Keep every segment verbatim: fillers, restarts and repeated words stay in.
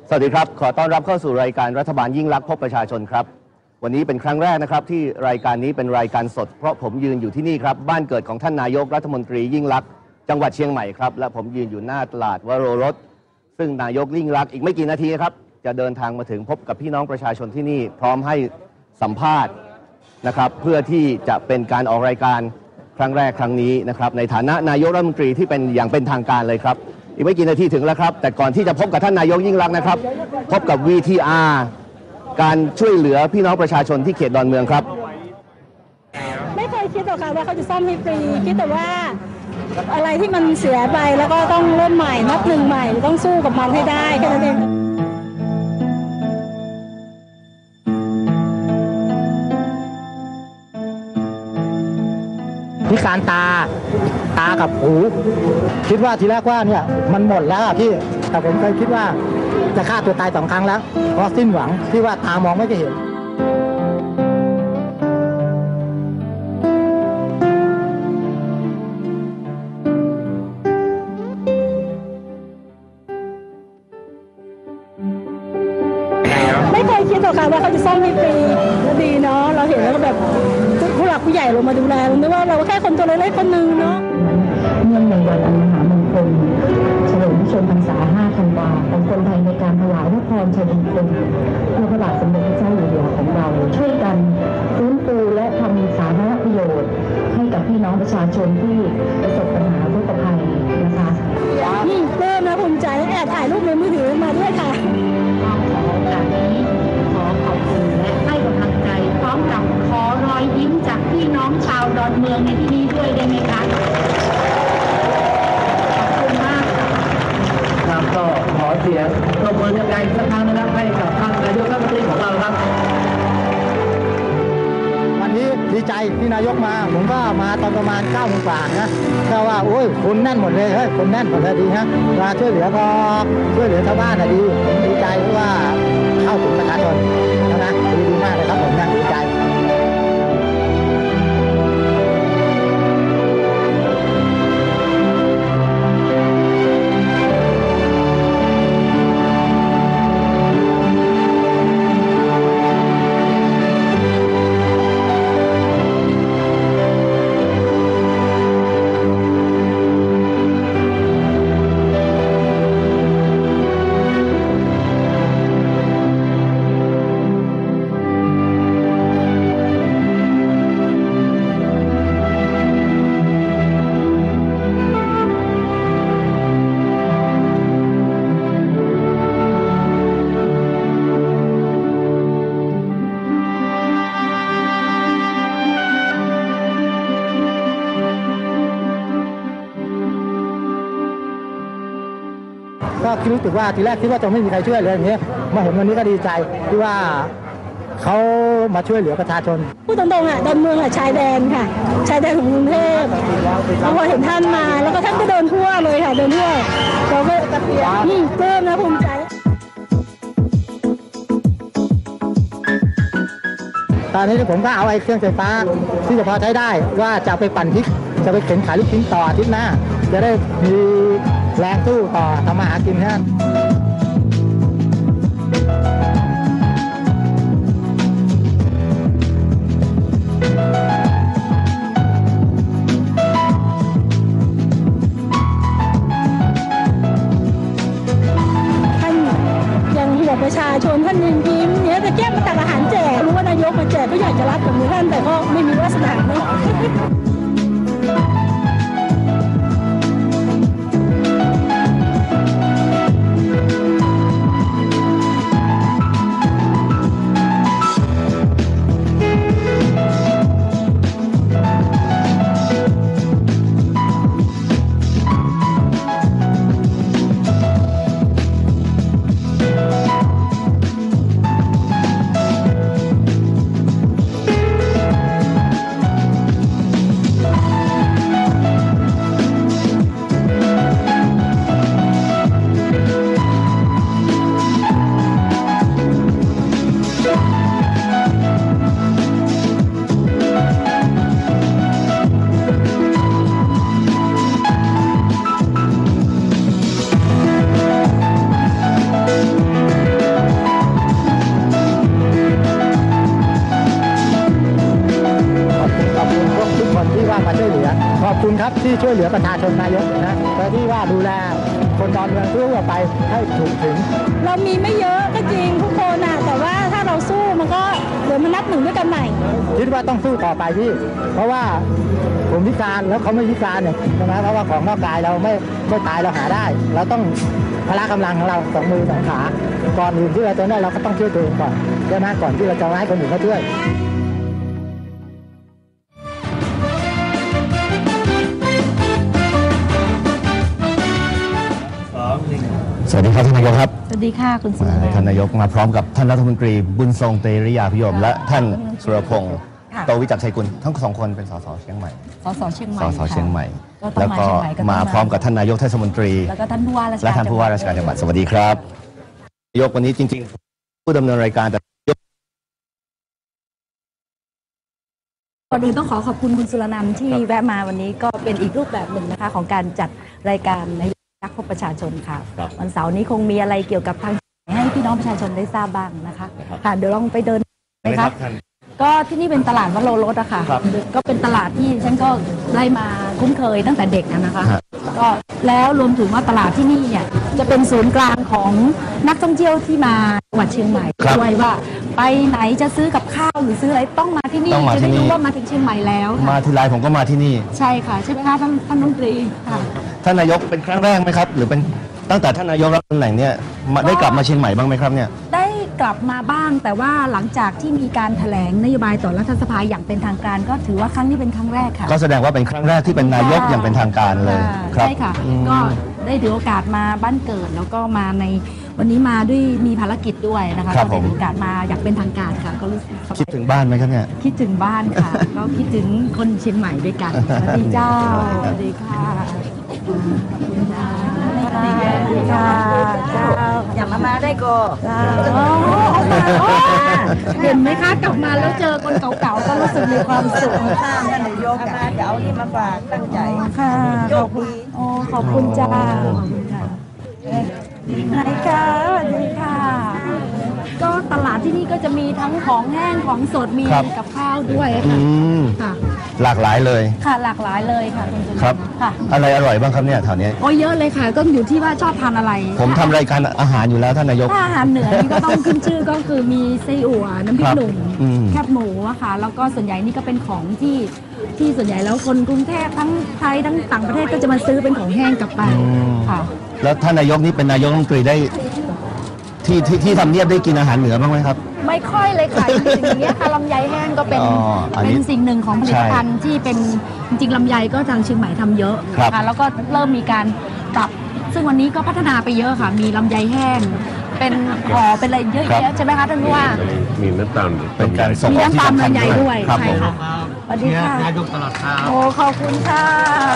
สวัสดีครับขอต้อนรับเข้าสู่รายการรัฐบาลยิ่งลักษณ์พบประชาชนครับวันนี้เป็นครั้งแรกนะครับที่รายการนี้เป็นรายการสดเพราะผมยืนอยู่ที่นี่ครับบ้านเกิดของท่านนายกรัฐมนตรียิ่งลักษณ์จังหวัดเชียงใหม่ครับและผมยืนอยู่หน้าตลาดวโรรสซึ่งนายกยิ่งลักษณ์อีกไม่กี่นาทีครับจะเดินทางมาถึงพบกับพี่น้องประชาชนที่นี่พร้อมให้สัมภาษณ์นะครับเพื่อที่จะเป็นการออกรายการครั้งแรกครั้งนี้นะครับในฐานะนายกรัฐมนตรีที่เป็นอย่างเป็นทางการเลยครับอีกไม่กี่นาทีถึงแล้วครับแต่ก่อนที่จะพบกับท่านนายกยิ่งลักษณ์นะครับพบกับ วี ที อาร์ การช่วยเหลือพี่น้องประชาชนที่เขตดอนเมืองครับไม่เคยคิดหรอกค่ะว่าเขาจะซ่อมให้ฟรีคิดแต่ว่าอะไรที่มันเสียไปแล้วก็ต้องเริ่มใหม่นับหนึ่งใหม่ต้องสู้กับมันให้ได้แค่นั้นเองพิการตาตากับหูคิดว่าทีแรกว่าเนี่ยมันหมดแล้วอะพี่แต่ผมเคยคิดว่าจะฆ่าตัวตายสองครั้งแล้วเพราะสิ้นหวังที่ว่าตามองไม่เห็นไม่เคยคิดหรอกค่ะว่าเขาจะซ่อมให้ฟรีแล้วดีเนาะเราเห็นแล้วก็แบบผู้หลักผู้ใหญ่ลงมาดูแลเราไม่ว่าเราแค่คนตัวเล็กๆคนนึงเนาะเนื่องในวันอันมหามงคลเฉลิมพระชนมพรรษาห้าธันวาของคนไทยในการถวายพระพรชัยมงคลเพื่อพระบาทสมเด็จพระเจ้าอยู่หัวของเราช่วยกันฟื้นฟูและทำสาธารณประโยชน์ให้กับพี่น้องประชาชนที่ประสบปัญหาทุกภัยนะคะนี่เริ่มนะภูมิใจแอบถ่ายรูปในมือถือมาด้วยค่ะขอโอกาสนี้ขอขอบคุณและให้กำลังใจพร้อมกับขอรอยยิ้มจากพี่น้องชาวดอนเมืองในที่นี้ด้วยได้ไหมคะครับก็ขอเสียงปรบมือใหญ่ๆสักครั้งนะครับให้กับท่านนายกรัฐมนตรีของเราครับวันนี้ดีใจที่นายกมาผมก็มาตอนประมาณเก้าโมงกว่านะก็ว่าโอ้ยคนแน่นหมดเลยเฮ้ยคนแน่นหมดเลยดีฮะมาช่วยเหลือพอช่วยเหลือชาวบ้านนะดีผมดีใจเพราะว่าเข้าถึงประชาชนนะดีดีมากเลยครับผมนะดีใจก็รู้สึกว่าทีแรกคิดว่าจะไม่มีใครช่วยเลยอย่างเงี้ยมาเห็นวันนี้ก็ดีใจที่ว่าเขามาช่วยเหลือประชาชนพูดตรงๆอ่ะดอนเมืองอ่ะชายแดนค่ะชายแดนของกรุงเทพแล้วพอเห็นท่านมาแล้วก็ท่านก็เดินทั่วเลยค่ะเดินทั่วเราก็นี่เพิ่มนะภูมิใจตอนนี้ผมก็เอาไอ้เครื่องไฟฟ้าที่จะพอใช้ได้ว่าจะไปปั่นพริกจะไปเข็นขายลูกชิ้นต่ออาทิตย์หน้าจะได้มีแรงสู้ต่อทำมาหากินฮะท่านยังห่วงประชาชนท่านยิ้มยิ้มเนี่ยจะแก้มาตักอาหารแจกรู้ว่านายกมาแจกก็อยากจะรับกับมือท่านแต่ก็ไม่มีวาสนาเนาะขอบคุณครับที่ช่วยเหลือประชาชนนายกนะและที่ว่าดูแลคนดอนเมืองทั่วไปให้ถูกถึงเรามีไม่เยอะก็จริงทุกคนนะแต่ว่าถ้าเราสู้มันก็เดี๋ยวมันนับหนึ่งด้วยกันใหม่คิดว่าต้องสู้ต่อไปพี่ เพราะว่าผมพิการแล้วเขาไม่พิการเนี่ยใช่ไหมเพราะว่าของนอกกายเราไม่ไม่ตายเราหาได้ เราต้องพละกำลังของเราสองมือสองขาก่อนอื่นที่เราจะได้เราก็ต้องช่วยตัวเองก่อนใช่ไหมก่อนที่เราจะให้คนอื่นเขาช่วยสวัสดีครับท่านนายกครับสวัสดีค่ะคุณสุอ่าท่านนายกมาพร้อมกับท่านรัฐมนตรีบุญทรงเตรียพิยม และท่านสุรพงษ์โตวิจักรชัยกุลทั้งสองคนเป็นสสเชียงใหม่สสเชียงใหม่สสเชียงใหม่ก็ต้แล้อวงก็มาเชียงใหม่ก็ต้องมาพร้อมกับท่านนายกเทศมนตรีแล้วก็ท่านผู้ว่าราชการและท่านผู้ว่าราชการจังหวัดสวัสดีครับนายกวันนี้จริงๆ ผู้ดำเนินรายการแต่ก่อนอื่นต้องขอขอบคุณคุณสุรนันท์ที่แวะมาวันนี้ก็เป็นอีกรูปแบบหนึ่งนะคะของการจัดรายการในรักพบประชาชนค่ะวันเสาร์นี้คงมีอะไรเกี่ยวกับทางให้พี่น้องประชาชนได้ทราบบ้างนะคะค่ะเดี๋ยวลองไปเดินไหมคะก็ที่นี่เป็นตลาดวัดโลรสอะค่ะก็เป็นตลาดที่ฉันก็ได้มาคุ้นเคยตั้งแต่เด็กนะคะก็แล้วรวมถึงว่าตลาดที่นี่เนี่ยจะเป็นศูนย์กลางของนักท่องเที่ยวที่มาจังหวัดเชียงใหม่ด้วยว่าไปไหนจะซื้อกับข้าวหรือซื้ออะไรต้องมาที่นี่จะได้รู้ว่ามาถึงเชียงใหม่แล้วมาทีไรผมก็มาที่นี่ใช่ค่ะใช่ไหมคะท่านท่านรัฐมนตรีค่ะท่านนายกเป็นครั้งแรกไหมครับหรือเป็นตั้งแต่ท่านนายกรับตำแหน่งเนี่ยมาได้กลับมาเชียงใหม่บ้างไหมครับเนี่ยได้กลับมาบ้างแต่ว่าหลังจากที่มีการแถลงนโยบายต่อรัฐสภาอย่างเป็นทางการก็ถือว่าครั้งนี้เป็นครั้งแรกค่ะก็แสดงว่าเป็นครั้งแรกที่เป็นนายกอย่างเป็นทางการเลยครับใช่ค่ะก็ได้ถือโอกาสมาบ้านเกิดแล้วก็มาในวันนี้มาด้วยมีภารกิจด้วยนะคะก็ได้ถือโอกาสมาอย่างเป็นทางการค่ะก็รู้สึกคิดถึงบ้านไหมครับเนี่ยคิดถึงบ้านค่ะ ก็คิดถึงคนเชียงใหม่ด้วยกันสวัสดีเจ้าสวัสดีค่ะสวัสดีค่ะเจ้าอย่ามามาได้ก็เห็นไหมคะกลับมาแล้วเจอคนเก่าๆก็รู้สึกมีความสุขข้ามนั่นเลยโยกมาจะเอานี่มาฝากตั้งใจค่ะโยกดีโอ้ขอบคุณจ้าขอบคุณค่ะไหนคะสวัสดีค่ะก็ตลาดที่นี่ก็จะมีทั้งของแห้งของสดมีกับข้าวด้วยค่ะหลากหลายเลยค่ะหลากหลายเลยค่ะคุณจุนครับค่ะอะไรอร่อยบ้างครับเนี่ยแถวนี้โอ้เยอะเลยค่ะก็อยู่ที่ว่าชอบทานอะไรผมทำรายการอาหารอยู่แล้วท่านนายกอาหารเหนือนี่ก็ต้องขึ้นชื่อก็คือมีไส้อั่วน้ำพริกหนุ่มแคบหมูอะค่ะแล้วก็ส่วนใหญ่นี่ก็เป็นของที่ที่ส่วนใหญ่แล้วคนกรุงเทพทั้งไทยทั้งต่างประเทศก็จะมาซื้อเป็นของแห้งกลับไปค่ะแล้วท่านนายกนี่เป็นนายกรัฐมนตรีได้ที่ที่ที่ทำเนียบได้กินอาหารเหนือบ้างไหมครับไม่ค่อยเลยค่ะอย่างเงี้ยค่ะลำไยแห้งก็เป็นเป็นสิ่งหนึ่งของผลิตภัณฑ์ที่เป็นจริงๆลำไยก็ทางเชียงใหม่ทำเยอะค่ะแล้วก็เริ่มมีการปรับซึ่งวันนี้ก็พัฒนาไปเยอะค่ะมีลำไยแห้งเป็นห่อเป็นอะไรเยอะแยะใช่ไหมคะท่านผู้ว่ามีน้ำตาลเป็นการส่งมีน้ำตาลลำไยด้วยใช่ค่ะสวัสดีค่ะนายกตลอดครับโอ้ขอบคุณค่ะ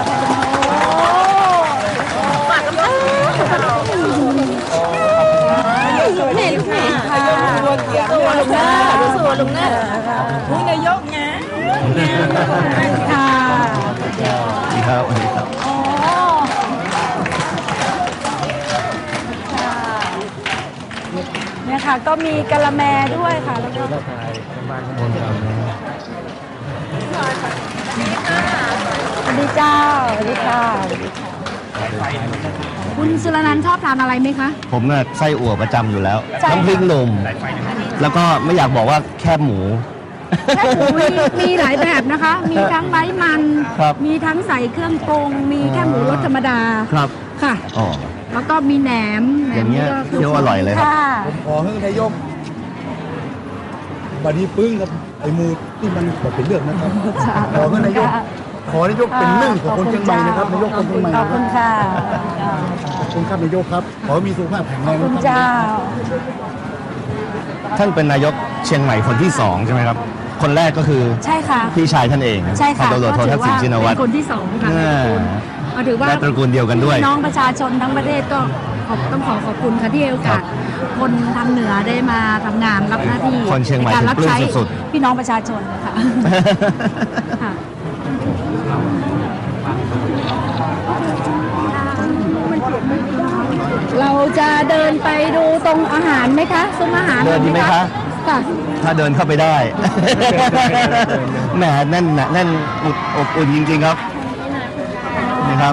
เห็นค่ะตัวเกียร์ตัวลุงเนอร์ตัวลุงเนอร์นี่นายกไงค่ะดีครับดีครับโอ้เนี่ยค่ะก็มีกะละแมด้วยค่ะแล้วก็สวัสดีเจ้าสวัสดีค่ะคุณสุรนันท์ชอบทานอะไรไหมคะผมน่ะไส้อั่วประจำอยู่แล้วน้ำพริกหนุ่มแล้วก็ไม่อยากบอกว่าแคบหมูแคบหมูมีมีหลายแบบนะคะมีทั้งไร้มันมีทั้งใส่เครื่องปรุงมีแคบหมูรสธรรมดาครับค่ะอ๋อแล้วก็มีแหนมอย่างเงี้ยเคี้ยวอร่อยเลยครับผมขอให้นายกบัดนี้ปึ้งครับไอ้มูที่มันเป็นเรื่องนะครับขอให้นายกขอนายกเป็นหนึ่งของคนเชียงใหม่นะครับนายกคนเชียงใหม่ขอบคุณค่ะขอบคุณครับนายกครับขอมีสุขภาพแข็งแรงขอบคุณเจ้าท่านเป็นนายกเชียงใหม่คนที่สองใช่ไหมครับคนแรกก็คือใช่ค่ะพี่ชายท่านเองใช่ค่ะก็ถือว่าเป็นคนที่สองค่ะก็ถือว่าตระกูลเดียวกันด้วยน้องประชาชนทั้งประเทศก็ต้องขอขอบคุณค่ะที่ให้โอกาสคนทางเหนือได้มาทำงานรับหน้าที่ในการรับใช้สุดพี่น้องประชาชนค่ะเราจะเดินไปดูตรงอาหารไหมคะซุ้มอาหารเดินดีไหมคะค่ะถ้าเดินเข้าไปได้แหมแน่นแน่นอุดอบอุ่นจริงๆครับครับ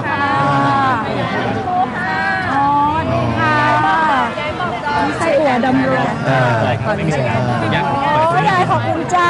อ๋อดีค่ะไส้อั่วดำรงเออโอ้ยายขอบคุณเจ้า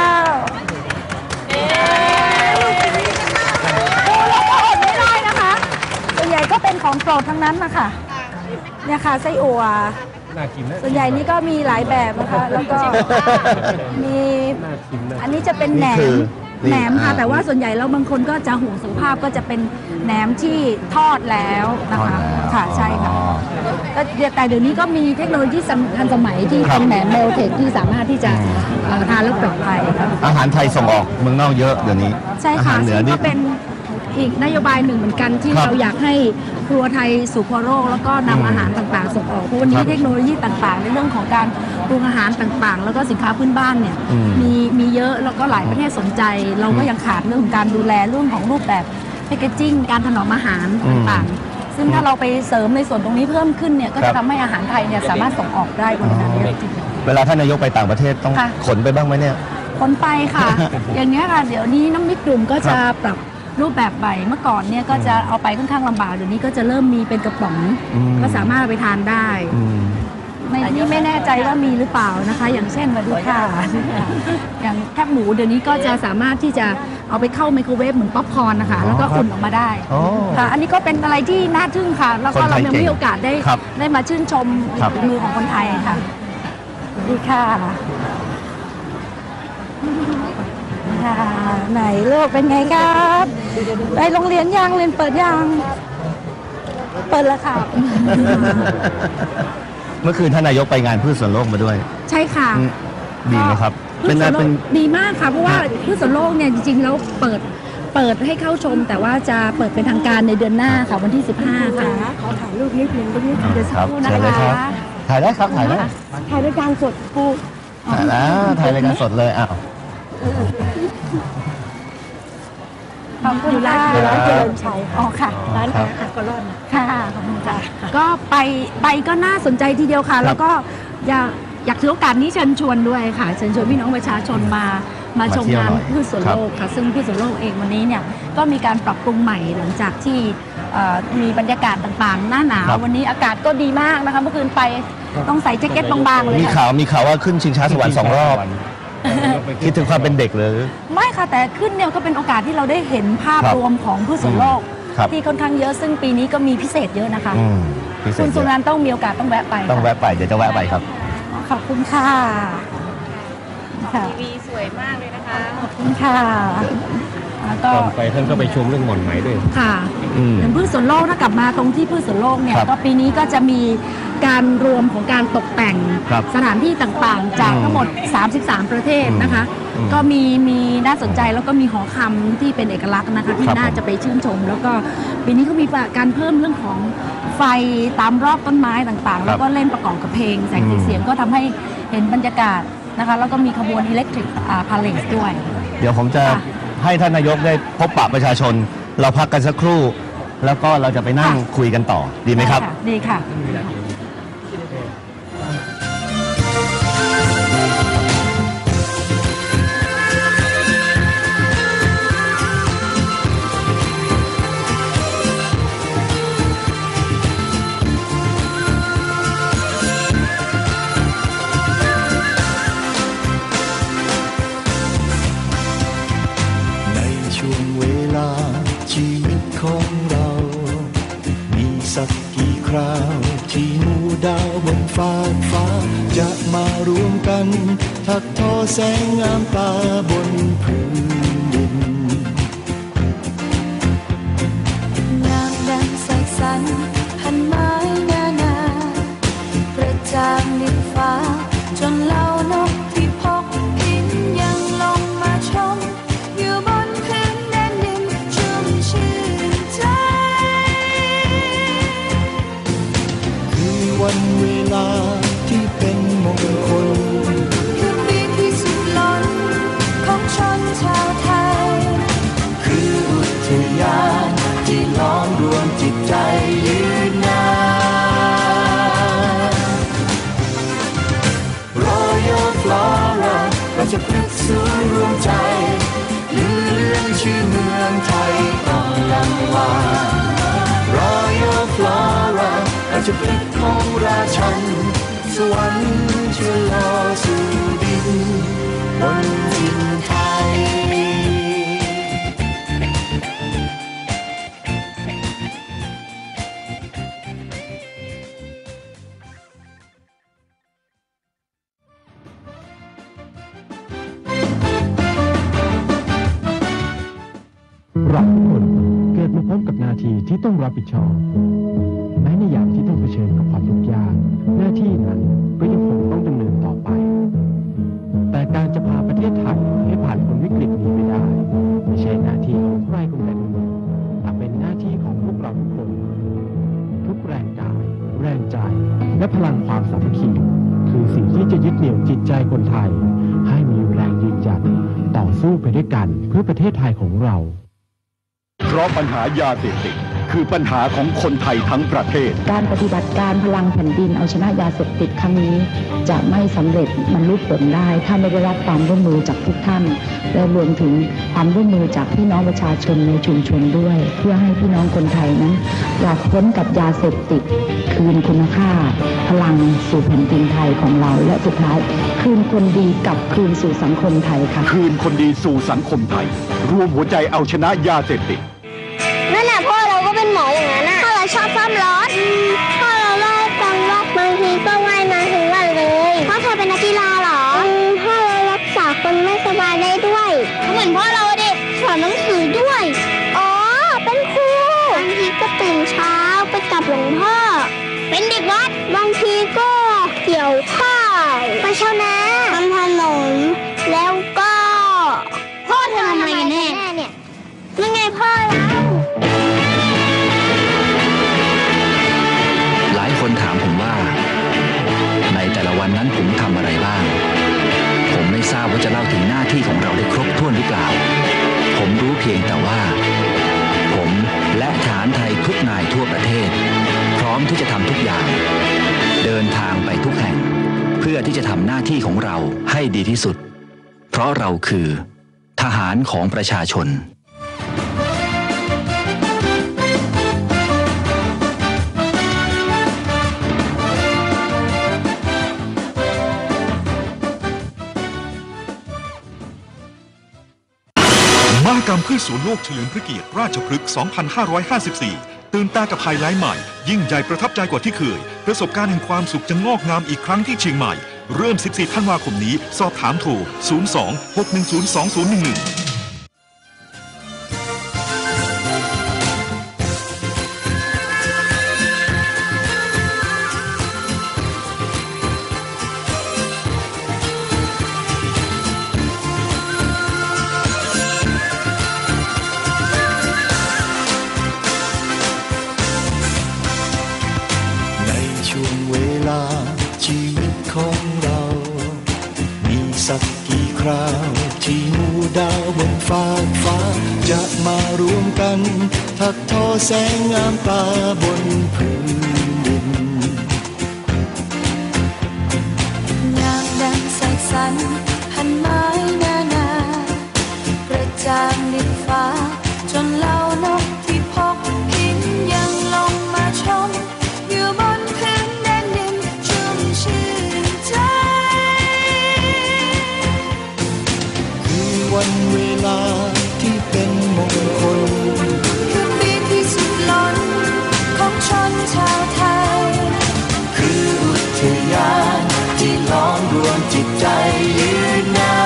ดูแล้วก็อดไม่ได้นะคะส่วนใหญ่ก็เป็นของโปรดทั้งนั้นนะคะเนี่ยค่ะไส้อั่วส่วนใหญ่นี่ก็มีหลายแบบนะคะแล้วก็มีอันนี้จะเป็นแหนนี่คืมอนี่แหนมค่ะอ่าแต่ว่าส่วนใหญ่แล้วบางคนก็จะห่วงสุขภาพก็จะเป็นแหนมที่ทอดแล้วนะคะค่ะใช่ค่ะ ก็แต่เดี๋ยวนี้ก็มีเทคโนโลยีทันสมัยที่เป็นแหนมเมลเทคที่สามารถที่จะเอ่อทานแล้วปลอดภัยค่ะอาหารไทยส่งออกเมืองนอกเยอะเดี๋ยวนี้ใช่อาค่ะหารเหนืซึ่อง นี่ก็เป็นอีกนโยบายหนึ่งเหมือนกันที่ครับเราอยากให้ครัวไทยสู่ครัวโลกแล้วก็นำอาหารต่างๆส่งออกเพราะวันนี้ครับเทคโนโลยีต่างๆ ในเรื่องของการปรุงอาหารต่างๆ แล้วก็สินค้าพื้นบ้านเนี่ยอืมมีมีเยอะแล้วก็หลายประเทศสนใจ เราก็ยังขาดเรื่องของการดูแลเรื่องของรูปแบบแพคเกจิ้งการถนอมอาหารต่างๆ ซึ่งถ้าเราไปเสริมในส่วนตรงนี้เพิ่มขึ้นเนี่ยก็ครัจะบทำให้อาหารไทยเนี่ยสามารถส่งออกได้บนนั้นเยอะจริงเวลาท่านนายกไปต่างประเทศต้องค่ะขนไปบ้างไหมเนี่ยคนไปค่ะ อย่างเงี้ยค่ะ เดี๋ยวนี้น้ำมิตรกลุ่มก็จะปรับรูปแบบใหม่เมื่อก่อนเนี่ยก็จะเอาไปค่อนข้างลำบากเดี๋ยวนี้ก็จะเริ่มมีเป็นกระป๋องอืมก็สามารถเอาไปทานได้อืมในนี้ไม่แน่ใจว่ามีหรือเปล่านะคะ อย่างเช่นมาดูค่ะอย่างแคบหมูเดี๋ยวนี้ก็จะสามารถที่จะเอาไปเข้าไมโครเวฟเหมือนป๊อปคอร์นนะคะ แล้วก็อุ่นออกมาได้อ๋อค่ะ อันนี้ก็เป็นอะไรที่น่าทึ่งค่ะ แล้วก็คนไทเรายยังเก่งมีโอกาสได้ครับได้มาชื่นชมครับฝีมือของคนไทยค่ะสวัสดีค่ะค่ะ ไหนลูกเป็นไงครับไปโรงเรียนยังเรียนเปิดยังเปิดแล้วค่ะเมื่อคืนท่านนายกไปงานพืชสวนโลกมาด้วยใช่ค่ะอืมดีไหมครับพืเป็ชนสวนโลเป็กนดีมากค่ะเพราะว่าพืชสวนโลกเนี่ยจริงๆแล้วเปิดเปิดให้เข้าชม แต่ว่าจะเปิดเป็นทางการในเดือนหน้าค่ะวันที่สิบห้าค่ะขอถ่ายรูปนิดนึงได้ไหมเดี๋ยวสักครับครู่นะเชิญเลยครัคะบ ถ่ายได้ครับถ่ายได้ถ่ายรายการสดครูถ่ายแล้วถ่ายรายการสดเลยอ้าวขอบคุณค่ะอยู่ร้านเจริญชัยอ๋อค่ะร้านครับอาหารก็รอดค่ะขอบคุณค่ะก็ไปไปก็น่าสนใจทีเดียวค่ะ แล้วก็อยากอยากถือโอกาสนี้เชิญชวนด้วยค่ะเชิญชวนพี่น้องประชาชนมามาชมงานพืชสวนโลกค่ะซึ่งพืชสวนโลกเองวันนี้เนี่ยก็มีการปรับปรุงใหม่หลังจากที่เอ่อมีบรรยากาศต่างๆ หน้าหนาววันนี้อากาศก็ดีมากนะคะเมื่อคืนไปต้องใส่แจ็คเก็ตบางๆเลยมีค่ะข่าวมีข่าวว่าขึ้นชิงช้าสวรรค์สองรอบ คิดถึงความเป็นเด็กเลยไม่ค่ะแต่ขึ้นเนี่ยก็เป็นโอกาสที่เราได้เห็นภาพครับรวมของพืชสวนโลกครับที่ค่อนข้างเยอะซึ่งปีนี้ก็มีพิเศษเยอะนะคะอืมพิเศคุษณเยสุอะนันท์ต้องมีโอกาสต้องแวะไปต้องแวะไปเดี๋ยวจะแวะไปครับขอบคุณค่ะค่ะทีวีสวยมากเลยนะคะขอบคุณค่ะแล้วก็ก่อนไปท่านก็ไปชมเรื่องหม่อนไหมด้วยค่ะอืมอย่างพืชสวนโลกถ้ากลับมาตรงที่พืชสวนโลกเนี่ยครับก็ปีนี้ก็จะมีการรวมของการตกแต่งครับสถานที่ต่างๆ จากทั้งหมด สามสิบสาม ประเทศนะคะอืมก็มีมีน่าสนใจแล้วก็มีหอคำที่เป็นเอกลักษณ์นะคะที่ครับน่าจะไปชื่นชม แล้วก็ปีนี้ก็มีการเพิ่มเรื่องของไฟตามรอบต้นไม้ต่างๆ แล้วก็เล่นประกอบกับเพลงแสงสีเสียงก็ทำให้เห็นบรรยากาศนะคะแล้วก็มีขบวนอิเล็กทริกพาเลสด้วยเดี๋ยวผมจะค่ะให้ท่านนายกได้พบปะประชาชน เราพักกันสักครู่ แล้วก็เราจะไปนั่งค่ะคุยกันต่อดีไหมครับดีค่ะในช่วงเวลาชีวิตของเรา มีสักกี่คราวที่หมู่ดาวบนฟ้าฟ้า จะมารวมกันถักทอแสงงามตาบนพื้นดินงามดังแสงสันพันไม้นานาประจางดินฟ้าจนเหล่านกที่พกบินยังลงมาชมอยู่บนพื้นแดนดินชุ่มชื่นใจคือวันเวลาที่เป็นมงคลคืนดีที่สุดล้นของชนชาวไทยคืออุทยานที่ล้อมรวมจิตใจยืนนาน Royal Flora เราจะพลึกสูงรวมใจลือเลือนชื่อเมืองไทยต้องลังวานจะพลิกของราชันสวรรค์เชื่อลอสู่ดินบนดินไทยเราทุกคนเกิดมาพบกับหน้าที่ที่ต้องรับผิดชอบแม้ในยามที่ต้องเผชิญกับความทุกข์ยากหน้าที่นั้นก็ยังคงต้องดำเนินต่อไป แต่การจะพาประเทศไทยให้ผ่านพ้นวิกฤตนี้ไปได้ไม่ใช่หน้าที่ของใครคนใดคนหนึ่งแต่เป็นหน้าที่ของพวกเราทุกคนทุกแรงกายแรงใจและพลังความสามัคคีคือสิ่งที่จะยึดเหนี่ยวจิตใจคนไทยให้มีแรงยืนหยัดต่อสู้ไปด้วยกันเพื่อประเทศไทยของเราเพราะปัญหายาเสพติดคือปัญหาของคนไทยทั้งประเทศการปฏิบัติการพลังแผ่นดินเอาชนะยาเสพติดครั้งนี้จะไม่สำเร็จบรรลุผลได้ถ้าไม่ได้รับความร่วมมือจากทุกท่านและรวมถึงความร่วมมือจากพี่น้องประชาชนในชุมชนด้วยเพื่อให้พี่น้องคนไทยนั้นหลุดพ้นกับยาเสพติดคืนคุณค่าพลังสู่แผ่นดินไทยของเราและสุดท้ายคืนคนดีกลับคืนสู่สังคมไทยค่ะคืนคนดีสู่สังคมไทยรวมหัวใจเอาชนะยาเสพติดนั่นแหละพ่อเราก็เป็นหมออย่างนั้นน่ะพ่อเราชอบซ่อมรถพ่อเราเล่าให้ฟังว่าบางทีก็ว่ายน้ำถึงวันเลยพ่อเธอเป็นนักกีฬาเหรอพ่อเรารักษาคนไม่สบายได้ด้วยเหมือนพ่อเราเด็กสอนหนังสือด้วยอ๋อเป็นครูบางทีก็ตื่นเช้าไปกับหลวงพ่อเป็นเด็กวัดบางทีก็เกี่ยวข้าวไปชาวนาทำถนนแล้วก็พ่อเธอทำอะไรกันแน่เนี่ยนั่นไงพ่อเราหลายคนถามผมว่าในแต่ละวันนั้นผมทำอะไรบ้างผมไม่ทราบว่าจะเล่าถึงหน้าที่ของเราได้ครบถ้วนหรือเปล่าผมรู้เพียงแต่ว่าผมและทหารไทยทุกนายทั่วประเทศพร้อมที่จะทำทุกอย่างเดินทางไปทุกแห่งเพื่อที่จะทำหน้าที่ของเราให้ดีที่สุดเพราะเราคือทหารของประชาชนมหกรรมพืชสวนโลกเฉลิมพระเกียรติราชพฤกษ์ สองพันห้าร้อยห้าสิบสี่ ตื่นตากับไฮไลท์ใหม่ยิ่งใหญ่ประทับใจกว่าที่เคยประสบการณ์แห่งความสุขจะงอกงามอีกครั้งที่เชียงใหม่เริ่ม สิบสี่ ธันวาคมนี้สอบถามโทร ศูนย์ สอง หก หนึ่ง ศูนย์ สอง ศูนย์ หนึ่ง หนึ่งชีวิตของเรามีสักกี่คราวที่หมู่ดาวบนฟ้าฟ้าจะมารวมกันถักทอแสงงามตาบนพื้นดินงามดังแสงสันพันไม้นานาประจางดินฟ้าจนเหล่านกที่พกหินยังลงมาชมอยู่บนพื้นแดนดินชุ่มชื่นใจคือวันเวลาที่เป็นมงคลคือปีที่สุดล้นของชนชาวไทยคืออุทยานที่ล้อมรวมจิตใจยืนนาน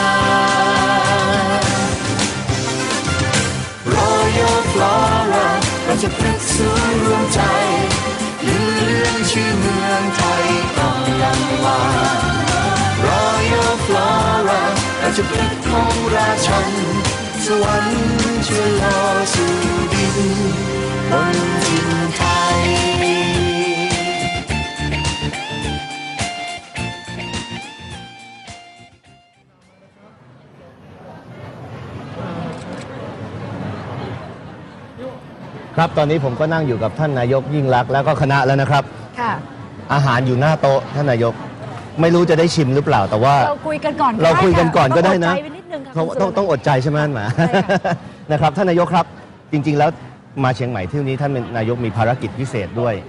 Royal Flora เราจะพลิกสู่รวมใจลือเรื่องชื่อเมืองไทยต้องยังวาน Royal Flora เราจะพลิกของราชันสวรรค์ช่วยล่อสู่ดินบนดินไทยครับตอนนี้ผมก็นั่งอยู่กับท่านนายกยิ่งลักษณ์แล้วก็คณะแล้วนะครับค่ะอาหารอยู่หน้าโต๊ะท่านนายกไม่รู้จะได้ชิมหรือเปล่าแต่ว่าเราคุยกันก่อนเราคุยกันก่อนก็ได้นะต้องต้องต้องอดใจใช่ไหมหมานะครับท่านนายกครับจริงๆแล้วมาเชียงใหม่ที่นี้ท่านนายกมีภารกิจพิเศษด้วยค่ะ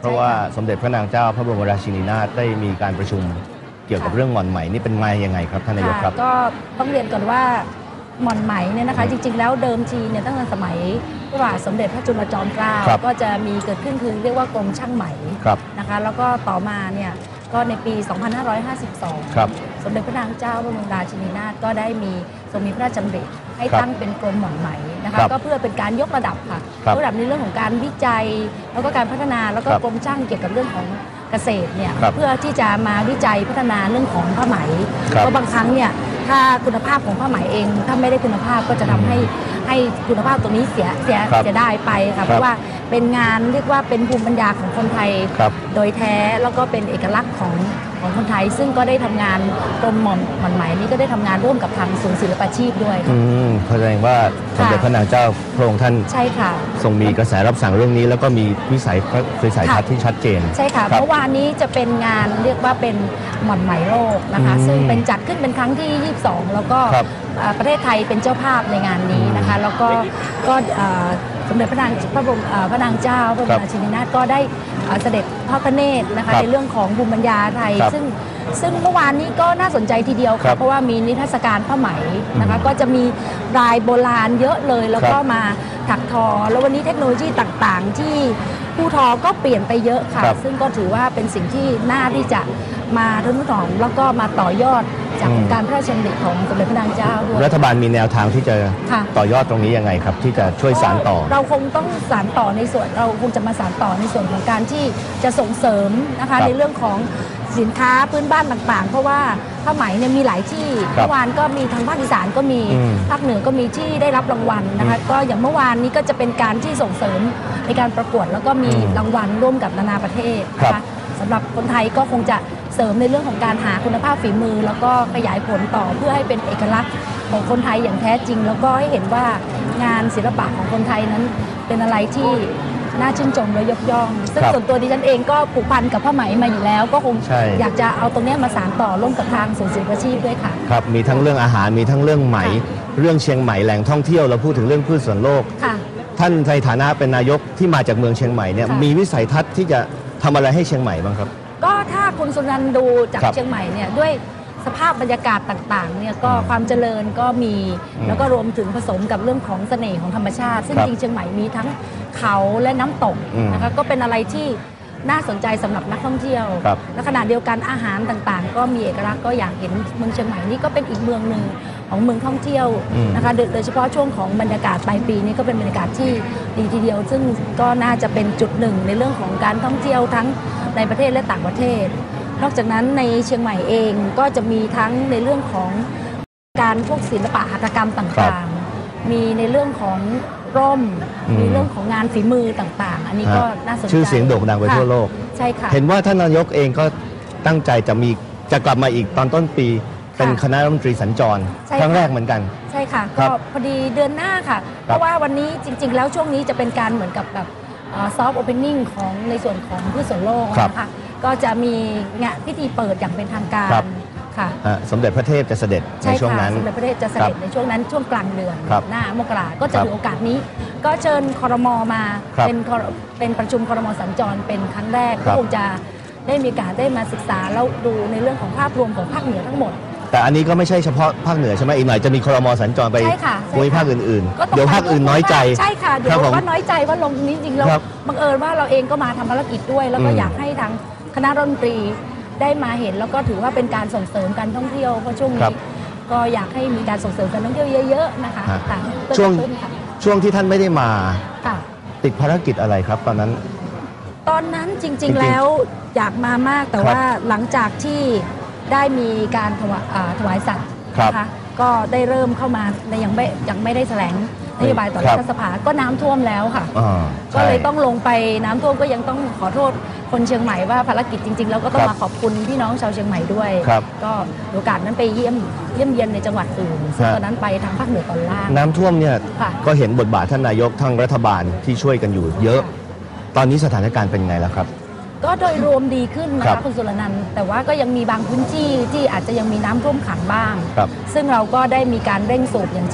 เพราะว่าสมเด็จพระนางเจ้าพระบรมราชินีนาถได้มีการประชุมเกี่ยวกับเรื่องหม่อนไหมนี่เป็นมายังไงครับท่านนายกครับก็ต้องเรียนก่อนว่าหม่อนไหมเนี่ยนะคะจริงๆแล้วเดิมทีเนี่ยตั้งแต่สมัยพระบาทสมเด็จพระจุลจอมเกล้าก็จะมีเกิดขึ้นคือเรียกว่ากรมช่างไหมนะคะแล้วก็ต่อมาเนี่ยก็ในปี สองพันห้าร้อยห้าสิบสอง สมเด็จพระนางเจ้าพระบรมราชินีนาถก็ได้มีทรงมีพระราชดำริให้ตั้งเป็นกรมหม่อนไหมนะคะก็เพื่อเป็นการยกระดับค่ะยกระดับในเรื่องของการวิจัยแล้วก็การพัฒนาแล้วก็กรมช่างเกี่ยวกับเรื่องของเกษตรเนี่ยเพื่อที่จะมาวิจัยพัฒนาเรื่องของผ้าไหมเพราะบางครั้งเนี่ยถ้าคุณภาพของผ้าไหมเองถ้าไม่ได้คุณภาพก็จะทำให้ให้คุณภาพตรงนี้เสียเสียเสียได้ไปค่ะเพราะว่าเป็นงานเรียกว่าเป็นภูมิปัญญาของคนไทยโดยแท้แล้วก็เป็นเอกลักษณ์ของของคนไทยซึ่งก็ได้ทำงานกรมหม่อนหม่อนไหมนี้ก็ได้ทำงานร่วมกับทางศูนย์ศิลปาชีพด้วยค่ะแสดงว่าสมเด็จพระนางเจ้าพระองค์ท่านใช่ค่ะทรงมีกระแสรับสั่งเรื่องนี้แล้วก็มีวิสัยวิสัยทัศน์ที่ชัดเจนใช่ค่ะเมื่อวานนี้จะเป็นงานเรียกว่าเป็นหม่อนไหมโลกนะคะซึ่งเป็นจัดขึ้นเป็นครั้งที่ยี่สิบสองแล้วก็ประเทศไทยเป็นเจ้าภาพในงานนี้นะคะแล้วก็ก็สมเด็จพระนางพระบรมพระนางเจ้าพระบรมราชินีนาถก็ได้เสด็จทอดพระเนตรนะคะในเรื่องของภูมิปัญญาไทยซึ่งซึ่งเมื่อวานนี้ก็น่าสนใจทีเดียวค่ะเพราะว่ามีนิทรรศการผ้าไหมนะคะก็จะมีลายโบราณเยอะเลยแล้วก็มาถักทอแล้ววันนี้เทคโนโลยีต่างๆที่ผู้ทอก็เปลี่ยนไปเยอะค่ะซึ่งก็ถือว่าเป็นสิ่งที่น่าที่จะมาทนุถนอมแล้วก็มาต่อยอดจากการพระราชดำริของสมเด็จพระนางเจ้าด้วยรัฐบาลมีแนวทางที่จะต่อยอดตรงนี้ยังไงครับที่จะช่วยสานต่อเราคงต้องสานต่อในส่วนเราคงจะมาสานต่อในส่วนของการที่จะส่งเสริมนะคะในเรื่องของสินค้าพื้นบ้านต่างๆเพราะว่าผ้าไหมเนี่ยมีหลายที่เมื่อวานก็มีทางภาคอีสานก็มีภาคเหนือก็มีที่ได้รับรางวัลนะคะก็อย่างเมื่อวานนี้ก็จะเป็นการที่ส่งเสริมในการประกวดแล้วก็มีรางวัลร่วมกับนานาประเทศนะคะสำหรับคนไทยก็คงจะเสริมในเรื่องของการหาคุณภาพฝีมือแล้วก็ขยายผลต่อเพื่อให้เป็นเอกลักษณ์ของคนไทยอย่างแท้จริงแล้วก็ให้เห็นว่างานศิลปะของคนไทยนั้นเป็นอะไรที่น่าชื่นชมและยกย่องซึ่งส่วนตัวดิฉันเองก็ผูกพันกับผ้าไหมมาอยู่แล้วก็คงอยากจะเอาตรงนี้มาสานต่อร่วมกับทางศูนย์ศิลปาชีพด้วยค่ะครับมีทั้งเรื่องอาหารมีทั้งเรื่องไหมเรื่องเชียงใหม่แหล่งท่องเที่ยวเราพูดถึงเรื่องพืชสวนโลกท่านในฐานะเป็นนายกที่มาจากเมืองเชียงใหม่เนี่ยมีวิสัยทัศน์ที่จะทำอะไรให้เชียงใหม่บ้างครับก็ถ้าคุณสุนันท์ดูจากเชียงใหม่เนี่ยด้วยสภาพบรรยากาศต่างๆเนี่ยก็ความเจริญก็มีแล้วก็รวมถึงผสมกับเรื่องของเสน่ห์ของธรรมชาติซึ่งจริงเชียงใหม่มีทั้งเขาและน้ำตกนะคะก็เป็นอะไรที่น่าสนใจสำหรับนักท่องเที่ยวและขณะเดียวกันอาหารต่างๆก็มีเอกลักษณ์ก็อยากเห็นเมืองเชียงใหม่นี่ก็เป็นอีกเมืองหนึ่งของเมืองท่องเที่ยวนะคะโดยเฉพาะช่วงของบรรยากาศปลายปีนี้ก็เป็นบรรยากาศที่ดีทีเดียวซึ่งก็น่าจะเป็นจุดหนึ่งในเรื่องของการท่องเที่ยวทั้งในประเทศและต่างประเทศนอกจากนั้นในเชียงใหม่เองก็จะมีทั้งในเรื่องของการพวกศิลปะหัตถกรรมต่างๆมีในเรื่องของร่มมีเรื่องของงานฝีมือต่างๆอันนี้ก็น่าสนใจชื่อเสียงโด่งดังไปทั่วโลกใช่ค่ะเห็นว่าท่านนายกเองก็ตั้งใจจะมีจะกลับมาอีกตอนต้นปีเป็นคณะรัฐมนตรีสัญจรครั้งแรกเหมือนกันใช่ค่ะก็พอดีเดือนหน้าค่ะเพราะว่าวันนี้จริงๆแล้วช่วงนี้จะเป็นการเหมือนกับแบบซอฟต์โอเพนนิ่งของในส่วนของพืชสวนโลกนะคะก็จะมีงานพิธีเปิดอย่างเป็นทางการค่ะสมเด็จพระเทพจะเสด็จในช่วงนั้นสมเด็จพระเทพจะเสด็จในช่วงนั้นช่วงกลางเดือนหน้ามกราก็จะถือโอกาสนี้ก็เชิญครม.มาเป็นเป็นประชุมครม.สัญจรเป็นครั้งแรกก็คงจะได้มีการได้มาศึกษาแล้วดูในเรื่องของภาพรวมของภาคเหนือทั้งหมดแต่อันนี้ก็ไม่ใช่เฉพาะภาคเหนือใช่ไหมอีกหน่อยจะมีครม.สัญจรไปภูมิภาคอื่นๆเดี๋ยวภาคอื่นน้อยใจใช่ค่ะเดี๋ยวว่าน้อยใจว่าลงนี้จริงแล้วบังเอิญว่าเราเองก็มาทำภารกิจด้วยแล้วก็อยากให้ทางคณะรัฐมนตรีได้มาเห็นแล้วก็ถือว่าเป็นการส่งเสริมการท่องเที่ยวเพราะช่วงนี้ก็อยากให้มีการส่งเสริมการท่องเที่ยวเยอะๆนะคะช่วงช่วงที่ท่านไม่ได้มาติดภารกิจอะไรครับตอนนั้นตอนนั้นจริงๆแล้วอยากมามากแต่ว่าหลังจากที่ได้มีการถวายถวายสัตย์นะคะก็ได้เริ่มเข้ามาในยังไม่ยังไม่ได้แถลงนโยบายต่อรัฐสภาก็น้ำท่วมแล้วค่ะก็เลยต้องลงไปน้ำท่วมก็ยังต้องขอโทษคนเชียงใหม่ว่าภารกิจจริงๆแล้วก็ต้องมาขอบคุณพี่น้องชาวเชียงใหม่ด้วยก็โอกาสนั้นไปเยี่ยมเยี่ยมเยียนในจังหวัดอื่นซึ่งตอนนั้นไปทางภาคเหนือตอนล่างน้ำท่วมเนี่ยก็เห็นบทบาทท่านนายกทั้งรัฐบาลที่ช่วยกันอยู่เยอะตอนนี้สถานการณ์เป็นไงแล้วครับก็โดยรวมดีขึ้นนะคะคุณสุรนันท์แต่ว่าก็ยังมีบางพื้นที่ที่อาจจะยังมีน้ำท่วมขังบ้างซึ่งเราก็ได้มีการเร่งสูบอย่างเช่น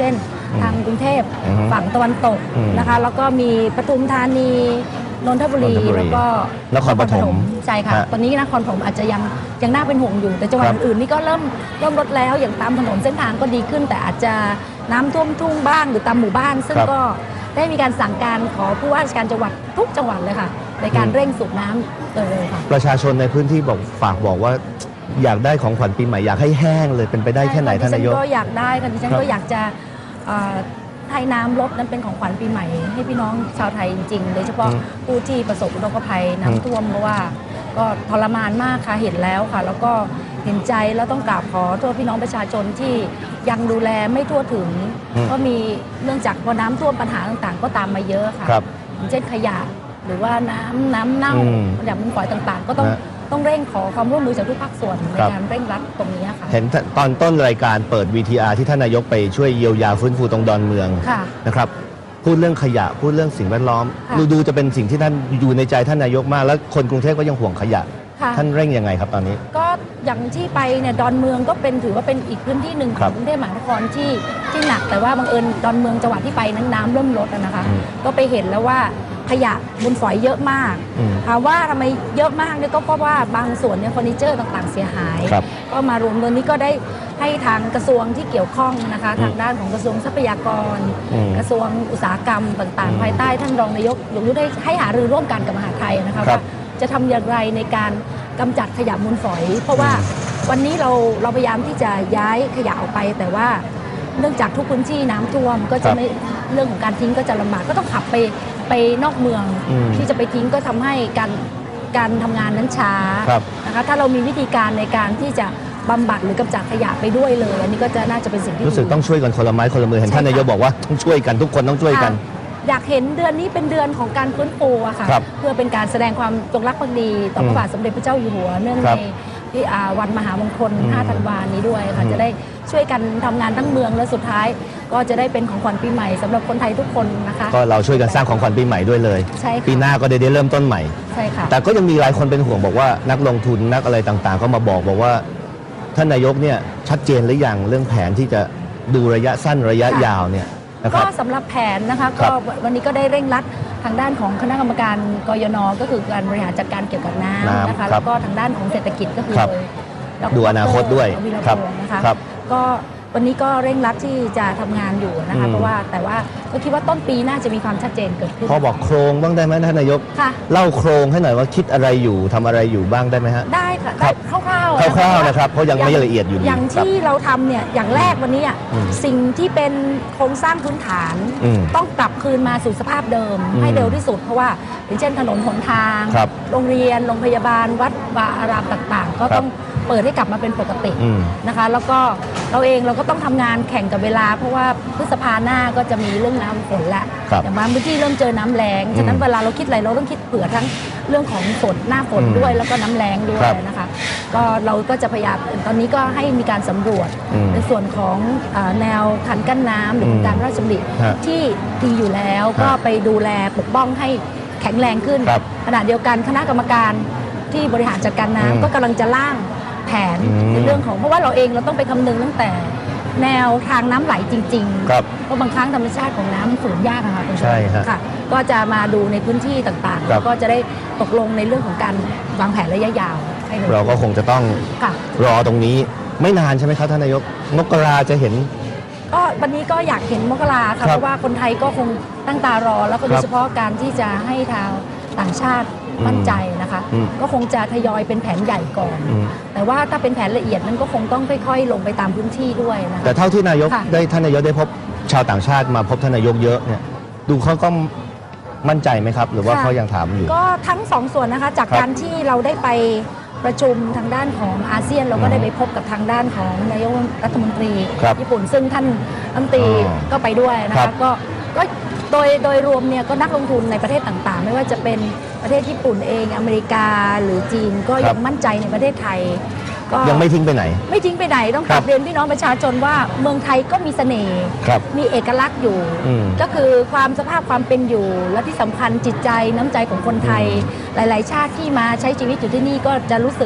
ทางกรุงเทพอือฮึฝั่งตะวันตกอืมนะคะ แล้วก็มีปทุมธานีนนทบุรีนนทบุรีแล้วก็นครปฐมใช่ค่ะฮะตอนนี้นครปฐมอาจจะยังยังน่าเป็นห่วงอยู่ แต่จังหวัดครับอื่นๆนี่ก็เริ่มเริ่มลดแล้วอย่างตามถนนเส้นทางก็ดีขึ้น แต่อาจจะน้ำท่วมทุ่งบ้างหรือตามหมู่บ้าน ซึ่งครับก็ได้มีการสั่งการขอผู้ว่าราชการจังหวัดทุกจังหวัดเลยค่ะ ในการอืมเร่งสูบน้ำโดยเร็วค่ะประชาชนในพื้นที่บอกฝากบอกว่าอยากได้ของขวัญปีใหม่อยากให้แห้งเลยเป็นไปได้แค่ไหนท่านนายกดิฉัก็อยากได้ค่ะดิฉันครับก็อยากจะเอ่อให้น้ำลดนั้นเป็นของขวัญปีใหม่ ให้พี่น้องชาวไทยจริงๆโดยเฉพาะอืมผู้ที่ประสบอุทกภัยอืมน้ำท่วมเพราะว่าก็ทรมานมากค่ะเห็นแล้วค่ะ แล้วก็เห็นใจแล้วต้องกราบขอโทษพี่น้องประชาชนที่ยังดูแลไม่ทั่วถึงอืมก็มีเนื่องจากพอน้ำท่วมปัญหาต่างๆ ก็ตามมาเยอะค่ะครับอย่างเช่นขยะหรือว่าน้ำน้ำเน่าอืมขยะมูลฝอยต่างๆ ก็ต้องฮะต้องเร่งขอความร่วมมือจากทุกภาคส่วนในครับการเร่งรัดตรงนี้ค่ะเห็นตอนต้นรายการเปิด วี ที อาร์ ที่ท่านนายกไปช่วยเยียวยาฟื้นฟูตรงดอนเมืองค่ะนะครับพูดเรื่องขยะพูดเรื่องสิ่งแวดล้อมค่ะดูดูจะเป็นสิ่งที่ท่านอยู่ในใจท่านนายกมาก แล้วคนกรุงเทพก็ยังห่วงขยะค่ะท่านเร่งยังไงครับตอนนี้ก็อย่างที่ไปเนี่ยดอนเมืองก็เป็นถือว่าเป็นอีกพื้นที่หนึ่งขครัองบกรุงเทพมหานครที่ที่หนักแต่ว่าบังเอิญดอนเมืองจังหวัดที่ไปนั้นน้ำเริ่มลดอะนะคะอืมก็ไปเห็นแล้วว่าขยะบนฝอยเยอะมากอืมถามว่าทำไมเยอะมากเนี่ยก็เพราะว่าบางส่วนเนี่ยเฟอร์นิเจอร์ต่างๆเสียหายครับก็มารวมตรงนี้ก็ได้ให้ทางกระทรวงที่เกี่ยวข้องนะคะอืมทางด้านของกระทรวงทรัพยากรอืมกระทรวงอุตสาหกรรมต่างอืมๆ ภายใต้ท่านรองนายกยงยุทธได้ให้หารือร่วมกันกับมหาดไทยนะคะครัว่าบจะทำอย่างไรในการกำจัดขยะมูลฝอย เพราะว่าวันนี้เราเราพยายามที่จะย้ายขยะออกไป แต่ว่าเนื่องจากทุกพื้นที่น้ำท่วมก็คจะรับไม่เรื่องของการทิ้งก็จะลำบากก็ต้องขับไปไปนอกเมืองอืมที่จะไปทิ้งก็ทำให้การการทำงานนั้นช้าครับนะคะถ้าเรามีวิธีการในการที่จะบำบัดหรือกำจัดขยะไปด้วยเลย อันนี้ก็จะน่าจะเป็นสิ่งที่รู้สึกดีต้องช่วยกันคนละไม้คนละมือเห็นใช่ท่านนายกค่ะบอกว่าต้องช่วยกันทุกคนต้องช่วยกันค่ะอยากเห็นเดือนนี้เป็นเดือนของการฟื้นฟูอะค่ะครับเพื่อเป็นการแสดงความจงรักภักดีต่อพระบาทสมเด็จพระเจ้าอยู่หัวเนื่องคในรับที่อ่าวันมหามงคลอืมห้าธันวานี้ด้วยค่ะอืมจะได้ช่วยกันทำงานทั้งเมืองและสุดท้าย ก็จะได้เป็นของขวัญปีใหม่สำหรับคนไทยทุกคนนะคะก็เราช่วยกันสร้างของขวัญปีใหม่ด้วยเลยใช่ค่ะปีหน้าก็ได้ได้เริ่มต้นใหม่ใช่ค่ะแต่ก็ยังมีหลายคนเป็นห่วงบอกว่านักลงทุนนักอะไรต่างๆ ก็มาบอกบอกว่า ท่านนายกเนี่ยชัดเจนหรือยังเรื่องแผนที่จะดูระยะสั้นระยะค่ะยาวเนี่ยนะคก็รับสำหรับแผนนะคะครัก็บวันนี้ก็ได้เร่งรัดทางด้านของคณะกรรมการกยนก็คือการบริหารจัดการเกี่ยวกับน้ำน้ำนะคะครัแล้บวก็ทางด้านของเศรษฐกิจก็คือครับโดยดูอนาคตด้วยดรวีรครับพงศ์นะคะครับก็วันนี้ก็เร่งรัดที่จะทำงานอยู่นะคะอืมเพราะว่าแต่ว่าก็คิดว่าต้นปีน่าจะมีความชัดเจนเกิดขึ้นพอบอกโครงบ้างได้ไหมท่านนายกค่ะเล่าโครงให้หน่อยว่าคิดอะไรอยู่ทำอะไรอยู่บ้างได้ไหมฮะได้ค่ะครัได้บคร่าวๆคร่าวๆนะครับเพราะยังไม่ละเอียดอยู่ดีอย่างครับที่เราทำเนี่ยอย่างแรกวันนี้อ่ะอืมสิ่งที่เป็นโครงสร้างพื้นฐานอืมต้องกลับคืนมาสู่สภาพเดิมอืมให้เร็วที่สุดเพราะว่าอย่างเช่นถนนหนทางครับโรงเรียนโรงพยาบาลวัดวาอารามต่างๆ ก็ครับต้องเปิดให้กลับมาเป็นปกติอืมนะคะ แล้วก็เราเองเราก็ต้องทำงานแข่งกับเวลา เพราะว่าพฤษภาหน้าก็จะมีเรื่องน้ำฝนละครับอย่างบางพื้นที่เริ่มเจอน้ำแล้งฉะนั้นอืมเวลาเราคิดอะไรเราต้องคิดเผื่อทั้งเรื่องของฝนหน้าฝนอืมด้วยแล้วก็น้ำแล้งด้วยครับนะคะ ก็เราก็จะพยายามตอนนี้ก็ให้มีการสำรวจอืมในส่วนของเอ่อแนวคันกั้นน้ำหรือโครงการพระราชดำริฮะที่ดีอยู่แล้วฮะก็ไปดูแลปกป้องให้แข็งแรงขึ้นครับขณะเดียวกันคณะกรรมการที่บริหารจัดการน้ำอืมก็กำลังจะร่างแผนอืมในเรื่องของเพราะว่าเราเองเราต้องไปคำนึงตั้งแต่แนวทางน้ำไหลจริงครับๆเพราะบางครั้งธรรมชาติของน้ำฝืนยากอะค่ะคุณผู้ชมใช่ฮะค่ะ ก็จะมาดูในพื้นที่ต่างๆครัแล้บวก็จะได้ตกลงในเรื่องของการวางแผนระยะยาวให้ลงเราก็คงจะต้องค่ะรอตรงนี้ไม่นานใช่ไหมครับท่านนายกมกราจะเห็นก็วันนี้ก็อยากเห็นมกราค่ะครับเพราะว่าคนไทยก็คงตั้งตารอ แล้วก็โดครัยบเฉพาะการที่จะให้ทางต่างชาติมั่นใจนะคะอืมก็คงจะทยอยเป็นแผนใหญ่ก่อนอืมแต่ว่าถ้าเป็นแผนละเอียดนั้นก็คงต้องค่อยๆ ลงไปตามพื้นที่ด้วยนะคะแต่เท่าที่นายกค่ะได้ท่านนายกได้พบชาวต่างชาติมาพบท่านนายกเยอะเนี่ยดูเขาก็มั่นใจไหมครับ หรือว่าค่ะเขายังถามอยู่ก็ทั้งสองส่วนนะคะจากครับการที่เราได้ไปประชุมทางด้านของอาเซียน เราก็ได้ไปพบกับทางด้านของนายกรัฐมนตรีครับญี่ปุ่นซึ่งท่านรัฐมนตรีอ๋อก็ไปด้วยนะครัคะบก็ก็โดยโดยรวมเนี่ยก็นักลงทุนในประเทศต่างๆ ไม่ว่าจะเป็นประเทศญี่ปุ่นเองอเมริกาหรือจีนก็ยังมั่นใจในประเทศไทยก็ยังไม่ทิ้งไปไหนไม่ทิ้งไปไหนต้องคกรัลับบเรียนพี่น้องประชาชนว่าเมืองไทยก็มีเสน่ห์ครับมีเอกลักษณ์อยู่อืมก็คือความสภาพความเป็นอยู่ และที่สำคัญจิตใจน้ำใจของคนไทย หลาย ๆ ชาติที่มาใช้ชีวิตอยู่ที่นี่ก็จะรู้สึก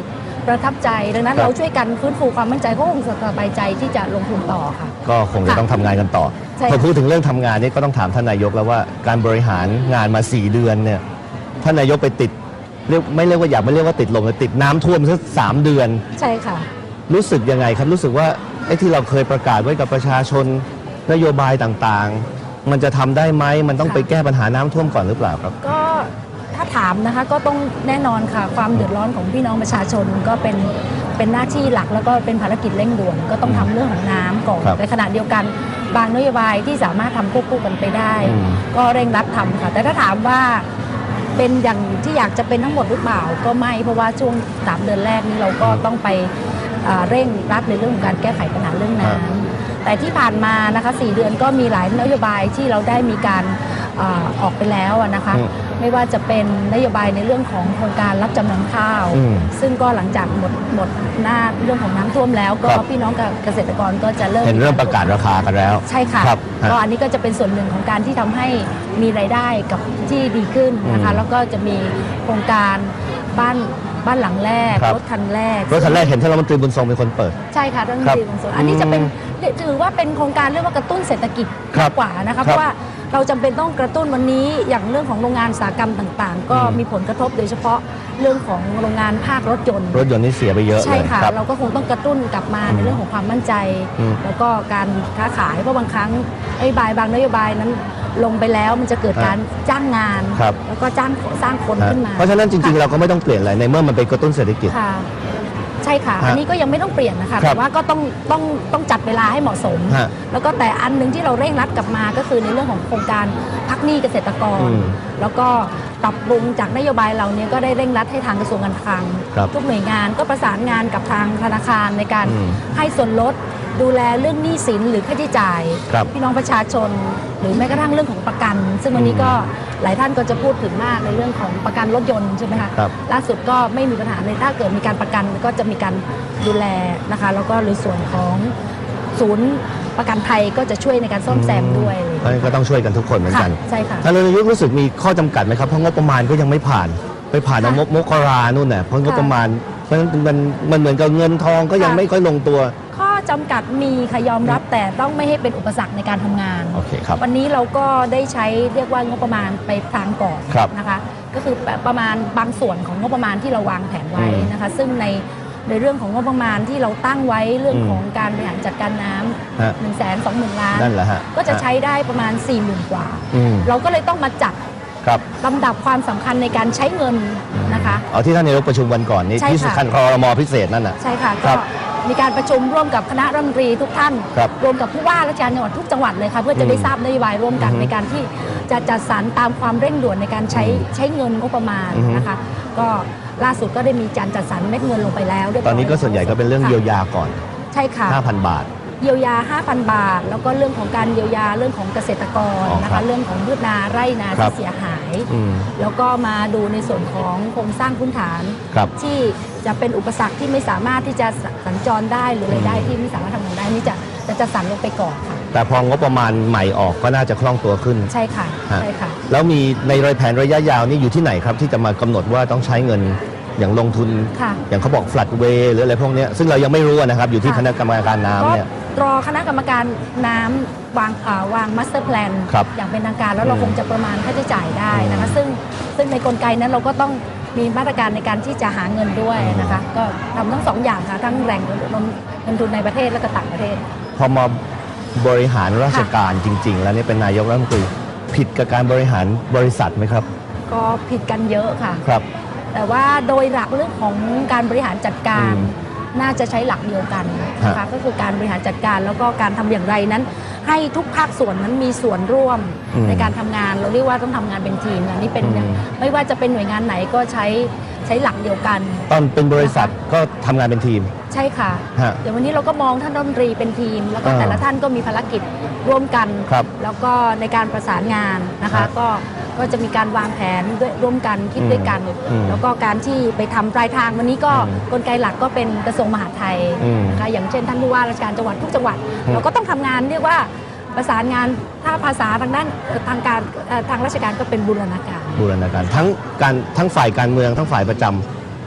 ประทับใจดังนั้นครับเราช่วยกันฟื้นฟูความมั่นใจก็คงสบายใจที่จะลงทุนต่อค่ะก็คงจะต้องทำงานกันต่อใช่พอพูดถึงเรื่องทำงานนี่ก็ต้องถามท่านนายกแล้วว่าการบริหารงานมาสี่เดือนเนี่ยท่านนายกไปติดเรียกไม่เรียกว่าอยากไม่เรียกว่าติดลมเลยติดน้ำท่วมสักสามเดือนใช่ค่ะรู้สึกยังไงครับรู้สึกว่าไอ้ที่เราเคยประกาศไว้กับประชาชนนโยบายต่างๆ มันจะทำได้ไหมมันต้องไปแก้ปัญหาน้ำท่วมก่อนหรือเปล่าครับก็ถ้าถามนะคะก็ต้องแน่นอนค่ะความเดือดร้อนของพี่น้องประชาชนก็เป็นเป็นหน้าที่หลักแล้วก็เป็นภารกิจเร่งด่วนก็ต้องทำเรื่องของน้ำก่อนครับในขณะเดียวกันบางนโยบายที่สามารถทำควบคู่กันไปได้อืมก็เร่งรัดทำค่ะแต่ถ้าถามว่าเป็นอย่างที่อยากจะเป็นทั้งหมดหรือเปล่าก็ไม่เพราะว่าช่วงสามเดือนแรกนี้เราก็ต้องไปอ่าเร่งรัดในเรื่องของการแก้ไขปัญหาเรื่องน้ำแต่ที่ผ่านมานะคะสี่เดือนก็มีหลายนโยบายที่เราได้มีการอ่าออกไปแล้วอะนะคะอืมไม่ว่าจะเป็นนโยบายในเรื่องของโครงการรับจำนำข้าวอืมซึ่งก็หลังจากหมดหมดหน้าเรื่องของน้ำท่วมแล้ว ก็ครับพี่น้องเกษตรกรก็จะเริ่มเห็นเริ่มประกาศราคากันแล้วใช่ค่ะครับฮะก็อันนี้ก็จะเป็นส่วนหนึ่งของการที่ทำให้มีรายได้กับที่ดีขึ้นนะคะอืมแล้วก็จะมีโครงการบ้านบ้านหลังแรกครับรถคันแรกรถคันแรกเห็นท่านรัฐมนตรีบุญทรงเป็นคนเปิดใช่ค่ะท่านรัฐมนตรีของส่วนครับอันนี้จะเป็นอืมถือว่าเป็นโครงการเรียกว่ากระตุ้นเศรษฐกิจครัมาบกกว่านะครัคะบเพราะว่าเราจำเป็นต้องกระตุ้นวันนี้อย่างเรื่องของโรงงานอุตสาหกรรมต่างๆ ก็อืมมีผลกระทบโดยเฉพาะเรื่องของโรงงานภาครถยนต์รถยนต์นี่เสียไปเยอะใช่เลยค่ะครับเราก็คงต้องกระตุ้นกลับมาในเรื่องของความมั่นใจอืมแล้วก็การค้าขายเพราะบางครั้งนโยบายบางนโยบายนั้นลงไปแล้วมันจะเกิดการจ้างงานครับแล้วก็จ้างสร้างคนขึ้นมาเพราะฉะนั้นจริงๆ เราก็ไม่ต้องเปลี่ยนอะไรในเมื่อมันเป็นกระตุ้นเศรษฐกิจค่ะ ใช่ค่ะฮะอันนี้ก็ยังไม่ต้องเปลี่ยนนะคะครับแต่ว่าก็ต้องต้องต้องจัดเวลาให้เหมาะสมฮะแล้วก็แต่อันหนึ่งที่เราเร่งรัดกลับมาก็คือในเรื่องของโครงการพักหนี้เกษตรกรอืมแล้วก็ปรับปรุงจากนโยบายเราเนี้ก็ได้เร่งรัดให้ทางกระทรวงการคลังครับทุกหน่วยงานก็ประสานงานกับทางธนาคารในการอืมให้ส่วนลดดูแลเรื่องหนี้สินหรือค่าใช้จ่ายครับพี่น้องประชาชน หรือแม้กระทั่งเรื่องของประกัน ซึ่งวันนี้ก็หลายท่านก็จะพูดถึงมากในเรื่องของประกันรถยนต์ใช่ไหมคะครับล่าสุดก็ไม่มีปัญหาเลยถ้าเกิดมีการประกันก็จะมีการดูแลนะคะแล้วก็หรือส่วนของศูนย์ประกันภัยก็จะช่วยในการซ่อมแซมด้วยเพราะฉะนั้นก็ต้องช่วยกันทุกคนเหมือนกันค่ะใช่ค่ะท่านนายกรู้สึกมีข้อจำกัดไหมครับเพราะงบประมาณก็ยังไม่ผ่านไปผ่านเอาค่ะมกมกรานู่นน่ะเพราะงบค่ะประมาณเพราะฉะนั้นมันมันเหมือนกับเงินทองก็ยังค่ะไม่ค่อยลงตัวข้อจำกัดมีค่ะยอมรับแต่ต้องไม่ให้เป็นอุปสรรคในการทำงานโอเคครับวันนี้เราก็ได้ใช้เรียกว่างบประมาณไปทางก่อนครับนะคะ ก็คือประมาณบางส่วนของงบประมาณที่เราวางแผนไว้นะคะ ซึ่งในในเรื่องของงบประมาณที่เราตั้งไว้เรื่องของการบริหารจัดการน้ำฮะหนึ่งแสนสองหมื่นล้านนั่นแหละฮะก็จะใช้ได้ประมาณสี่หมื่นกว่าอืมเราก็เลยต้องมาจัดครับลำดับความสำคัญในการใช้เงินนะคะเอาที่ท่านนายกประชุมวันก่อนนี่ใช่ที่ค่ะสำคัญครมพิเศษนั่นน่ะใช่ค่ะครัก็บมีการประชุมร่วมกับคณะรัฐมนตรีทุกท่านครับรวมกับผู้ว่าราชการจังหวัดทุกจังหวัดเลยค่ะเพื่อจะได้อืมทราบนโยบายร่วมกันอือฮึในการที่จะจัดสรรตามความเร่งด่วนในการใช้ใช้เงินงบประมาณอือฮึนะคะ ก็ล่าสุดก็ได้มีการจัดสรรเม็ดเงินลงไปแล้วเรียบร้ตอยอนนี้ก็ส่วนใหญ่ก็เป็นเรื่องค่ะเยียวยาก่อนใช่ค่ะห้าพัน บาทเยียวยา ห้าพัน บาท แล้วก็เรื่องของการเยียวยาเรื่องของเกษตรกรอ๋อนะครัคะบเรื่องของพืชนาไร่นาครัที่บเสียหายอืมแล้วก็มาดูในส่วนของโครงสร้างพื้นฐานครับที่จะเป็นอุปสรรคที่ไม่สามารถที่จะสัญจรได้หรือรายได้ที่ไม่สามารถทำงานได้นี่จะจะจัดสรรลงไปก่อนค่ะแต่พองบประมาณใหม่ออกก็น่าจะคล่องตัวขึ้นใช่ค่ะฮะใช่ค่ะแล้วมีในรายแผนระยะยาวนี่อยู่ที่ไหนครับที่จะมากำหนดว่าต้องใช้เงินอย่างลงทุนค่ะอย่างเขาบอก flat way หรืออะไรพวกเนี้ยซึ่งเรายังไม่รู้นะครับ อยู่ที่ค่ะคณะกรรมการน้ำก็เนี่ยรอคณะกรรมการน้ำวางอ่าวางมาสเตอร์แพลนครับอย่างเป็นทางการแล้วเราอืมคงจะประมาณค่าใช้จ่ายได้นะคะอืมซึ่งซึ่งในกลไกนั้นเราก็ต้องมีมาตรการในการที่จะหาเงินด้วยนะคะ ก็ทำทั้งสองอย่างค่ะทั้งแหล่งเงินทุนในประเทศและก็ต่างประเทศพอมาบริหารราชการจริง ๆ แล้วนี่เป็นนายกรัฐมนตรีผิดกับการบริหารบริษัทไหมครับก็ผิดกันเยอะค่ะครับแต่ว่าโดยหลักเรื่องของการบริหารจัดการอืมน่าจะใช้หลักเดียวกันนะฮะคะก็คือการบริหารจัดการแล้วก็การทำอย่างไรนั้น ให้ทุกภาคส่วนนั้นมีส่วนร่วมอืมในการทำงาน เราเรียกว่าต้องทำงานเป็นทีมอันนี้เป็นอืมไม่ว่าจะเป็นหน่วยงานไหนก็ใช้ใช้หลักเดียวกันตอนเป็นบริษัทก็ทำงานเป็นทีมใช่ค่ะฮะเดี๋ยววันนี้เราก็มองท่านรัฐมนตรีเป็นทีม แล้วก็อ่าแต่ละท่านก็มีภารกิจร่วมกันครับแล้วก็ในการประสานงานนะคะฮะก็ก็จะมีการวางแผนด้วยร่วมกันคิดอืมด้วยกันอืมแล้วก็การที่ไปทำปลายทางวันนี้ก็อืมกลไกหลักก็เป็นกระทรวงมหาดไทยอืมนะคะอย่างเช่นท่านผู้ว่าราชการจังหวัดทุกจังหวัดอืมเราก็ต้องทำงานเรียกว่าประสานงานถ้าภาษาทางด้านเอ่อทางการเอ่อทางราชการก็เป็นบูรณาการบูรณาการทั้งการทั้งฝ่ายการเมืองทั้งฝ่ายประจำ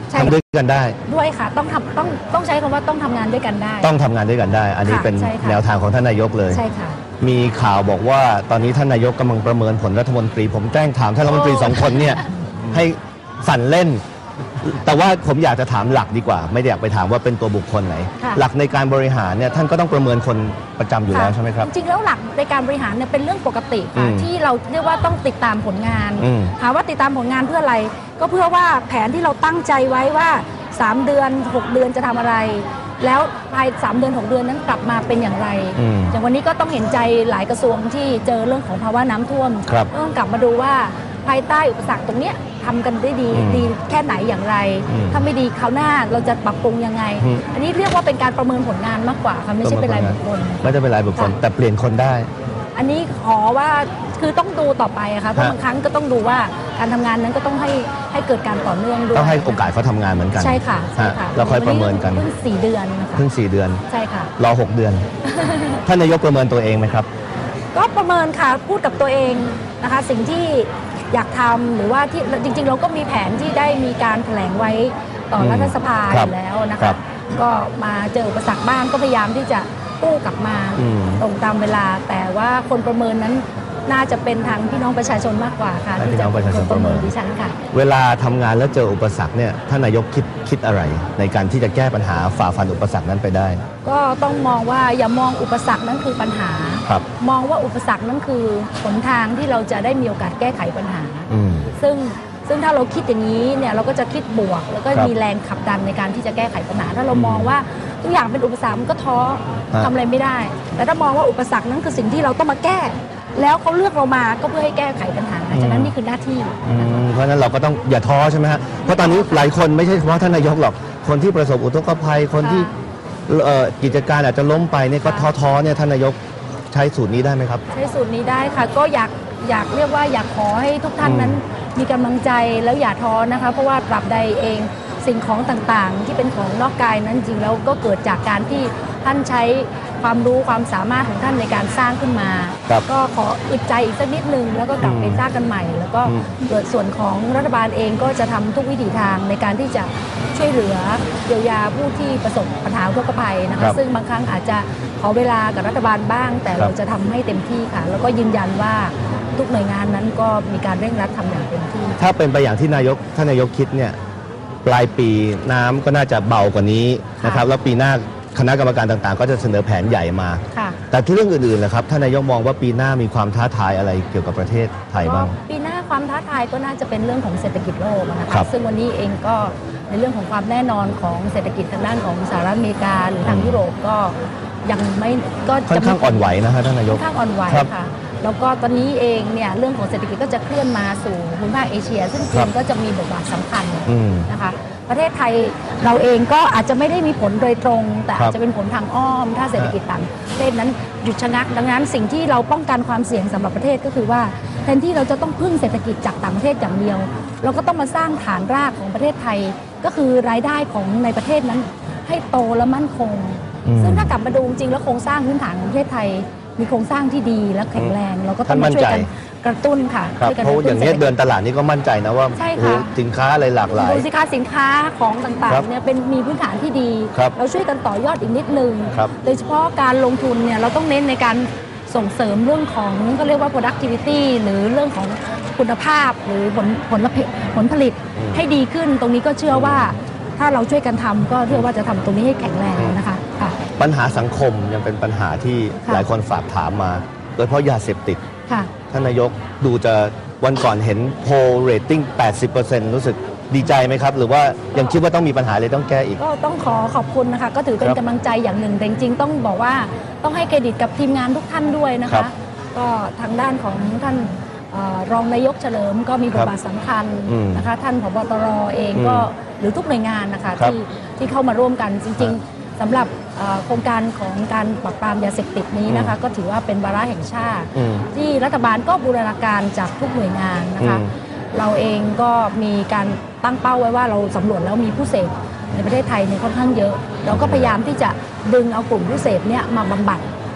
ช่ทำด้วยกันได้ด้วยค่ะต้องทำต้องต้องใช้คำว่าต้องทำงานด้วยกันได้ต้องทำงานด้วยกันได้ อันนี้ค่ะเป็นใช่ค่ะแนวทางของท่านนายกเลยใช่ค่ะมีข่าวบอกว่าตอนนี้ท่านนายกกำลังประเมินผลรัฐมนตรี ผมแกล้งถามท่านรัฐมนตรีสองคนเนี่ยให้สั่นเล่น แต่ว่าผมอยากจะถามหลักดีกว่า ไม่ได้อยากไปถามว่าเป็นตัวบุคคลไหนค่ะหลักในการบริหารเนี่ยท่านก็ต้องประเมินคนประจำอยู่แล้วค่ะใช่ไหมครับจริงๆแล้วหลักในการบริหารเนี่ยเป็นเรื่องปกติค่ะอืมที่เราเรียกว่าต้องติดตามผลงานอืมถามว่าติดตามผลงานเพื่ออะไร ก็เพื่อว่าแผนที่เราตั้งใจไว้ว่าสามเดือนหกเดือนจะทำอะไร แล้วภายสามเดือนหกเดือนนั้นกลับมาเป็นอย่างไรอืมอย่างวันนี้ก็ต้องเห็นใจหลายกระทรวงที่เจอเรื่องของภาวะน้ำท่วมครับต้องกลับมาดูว่าภายใต้อุปสรรคตรงเนี้ยทำกันได้ดีอืมดีแค่ไหนอย่างไรอืมถ้าไม่ดีคราวหน้าเราจะปรับปรุงยังไงอืมอันนี้เรียกว่าเป็นการประเมินผลงานมากกว่าค่ะไม่ใช่เป็นรายบุคคลไม่ได้เป็นรายบุคคลค่ะแต่เปลี่ยนคนได้อันนี้ขอว่าคือต้องดูต่อไปอะค่ะเพราะฮะบางครั้งก็ต้องดูว่าการทำงานนั้นก็ต้องให้ให้เกิดการต่อเนื่องด้วยต้องให้โอกาสเขาทำงานเหมือนกันใช่ค่ะใช่ค่ะฮะแล้วค่อยประเมินกันเพิ่งสี่เดือนนะคะเพิ่งสี่เดือนใช่ค่ะรอหกเดือน ท่านนายกประเมินตัวเองไหมครับก็ประเมินค่ะพูดกับตัวเองนะคะ สิ่งที่อยากทำหรือว่าที่จริง ๆ เราก็มีแผนที่ได้มีการแถลงไว้ต่อรัฐสภาคอรับยู่แล้วนะครัคะบก็มาเจออุปสรรคบ้างก็พยายามที่จะกู้กลับมาอืมตรงตามเวลา แต่ว่าคนประเมินนั้นน่าจะเป็นทางพี่น้องประชาชนมากกว่าค่ะให้พี่ที่น้จะองประชาชนประเมินประเมินดิฉันค่ะเวลาทำงานแล้วเจออุปสรรคเนี่ยท่านนายกคิดคิดอะไร ในการที่จะแก้ปัญหาฝ่าฟันอุปสรรคนั้นไปได้ก็ต้องมองว่าอย่ามองอุปสรรคนั้นคือปัญหาครับมองว่าอุปสรรคนั้นคือหนทางที่เราจะได้มีโอกาสแก้ไขปัญหาอืมซึ่งซึ่งถ้าเราคิดอย่างนี้เนี่ยเราก็จะคิดบวก แล้วก็ครับมีแรงขับดันในการที่จะแก้ไขปัญหา ถ้าเรามองว่าทุกอย่างเป็นอุปสรรคมันก็ท้อฮะทำอะไรไม่ได้ แต่ถ้ามองว่าอุปสรรคนั้นคือสิ่งที่เราต้องมาแก้ แล้วเขาเลือกเรามาก็เพื่อให้แก้ไขปัญหาฉะนั้นนี่คือหน้าที่อืมเพราะฉะนั้นเราก็ต้องอย่าท้อใช่ไหมฮะ เพราะตอนนี้หลายคนไม่ใช่เฉพาะท่านนายกหรอก คนที่ประสบอุทกภัย คนที่เอ่อกิจการอาจจะล้มไปเนี่ยก็ท้อๆเนี่ยท่านนายกใช้สูตรนี้ได้ไหมครับใช้สูตรนี้ได้ค่ะ ก็อยากอยากเรียกว่าอยากขอให้ทุกท่านนั้นมีกำลังใจแล้วอย่าท้อนะคะ เพราะว่าตราบใดเองสิ่งของต่างๆ ที่เป็นของนอกกายนั้นจริงแล้วก็เกิดจากการที่ท่านใช้ความรู้ความสามารถของท่านในการสร้างขึ้นมาครับก็ขออึดใจอีกสักนิดนึงแล้วก็กลับไปสร้างกันใหม่ แล้วก็อืมเกิดส่วนของรัฐบาลเองก็จะทำทุกวิถีทางในการที่จะช่วยเหลือเยียวยาผู้ที่ประสบปัญหาอุทกภัยนะครัคะบซึ่งบางครั้งอาจจะขอเวลากับรัฐบาลบ้าง แต่ครับเราจะทำให้เต็มที่ค่ะ แล้วก็ยืนยันว่าทุกหน่วยงานนั้นก็มีการเร่งรัดทำอย่างเต็มที่ถ้าเป็นไปอย่างที่นายกท่านนายกคิดเนี่ยปลายปีน้ำก็น่าจะเบากว่านี้นะครับ แล้วปีหน้าคณะกรรมการต่างๆ ก็จะเสนอแผนใหญ่มาค่ะแต่ที่เรื่องอื่นๆนะครับท่านนายกมองว่าปีหน้ามีความท้าทายอะไรเกี่ยวกับประเทศไทยบ้างปีหน้าความท้าทายก็น่าจะเป็นเรื่องของเศรษฐกิจโลกนะครัคะบซึ่งวันนี้เองก็ในเรื่องของความแน่นอนของเศรษฐกิจทางด้านของสหรัฐอเมริกาหรือทางยุโรปก็ยังไม่ก็ค่อนข้างอ่อนไหวนะครับท่านนายค่กอนข้างอ่อนไหวครับค่ะ แล้วก็ตอนนี้เองเนี่ยเรื่องของเศรษฐกิจก็จะเคลื่อนมาสู่ภูมิภาคเอเชีย ซึ่งจีครันบก็จะมีบทบาทสำคัญอืมนะคะ ประเทศไทยเราเองก็อาจจะไม่ได้มีผลโดยตรง แต่ครัอาบจจะเป็นผลทางอ้อม ถ้าเศรษฐกิจต่างประเทศนั้นหยุดชะงัก ดังนั้นสิ่งที่เราป้องกันความเสี่ยงสำหรับประเทศก็คือว่าแทนที่เราจะต้องพึ่งเศรษฐกิจจากต่างประเทศอย่างเดียว เราก็ต้องมาสร้างฐานรากของประเทศไทย ก็คือรายได้ของในประเทศนั้นให้โตและมั่นคงอืมซึ่งถ้ากลับมาดูจริงๆแล้วโครงสร้างพื้นฐานของประเทศไทย มีโครงสร้างที่ดีและแข็งแรง เราก็ต้องมาช่วยกันกระตุ้นค่ะครับช่วยกันเพราะกระอตุ้ย่างนี้ศรษฐกิจเดินตลาดนี่ก็มั่นใจนะว่าใช่โอ้ค่ะโหสินค้าอะไรหลากหลายดูสิคะสินค้าของต่างครับๆเนี่ยเป็นมีพื้นฐานที่ดีครับเราช่วยกันต่อยอดอีกนิดนึงครับโดยเฉพาะการลงทุนเนี่ยเราต้องเน้นในการส่งเสริมเรื่องของก็เรียกว่า productivity หรือเรื่องของคุณภาพหรือผลผลผลผลิตให้ดีขึ้น ตรงนี้ก็เชื่อว่าถ้าเราช่วยกันทำก็เชื่อว่าจะทำตรงนี้ให้แข็งแรงนะคะค่ะปัญหาสังคมยังเป็นปัญหาที่ค่ะหลายคนฝากถามมา โดยเฉพาะยาเสพติดค่ะท่านนายกดูจะวันก่อนเห็นโพลเรตติ้ง แปดสิบเปอร์เซ็นต์ รู้สึกดีใจไหมครับ หรือว่ายังคิดว่าต้องมีปัญหาเลยต้องแก้อีกก็ต้องขอขอบคุณนะคะ ก็ถือเป็นครับกำลังใจอย่างหนึ่งแต่จริงๆต้องบอกว่าต้องให้เครดิตกับทีมงานทุกท่านด้วยนะครัคะบก็ทางด้านของท่านเอ่อรองนายกเฉลิมก็มีบทบาทสำคัญอืมนะคะ ท่านผบตรเองก็อืมหรือทุกหน่วยงานนะคะครับที่ที่เข้ามาร่วมกันจริงฮะๆสำหรับเอ่อโครงการของการปราบปรามยาเสพติดนี้นะคะ ก็ถือว่าเป็นวาระแห่งชาติอืมที่รัฐบาลก็บูรณาการจากทุกหน่วยงานนะคะอืมเราเองก็มีการตั้งเป้าไว้ว่าเราสำรวจแล้วมีผู้เสพในประเทศไทยเนี่ยค่อนข้างเยอะ เราก็พยายามที่จะดึงเอากลุ่มผู้เสพเนี่ยมาบำบัด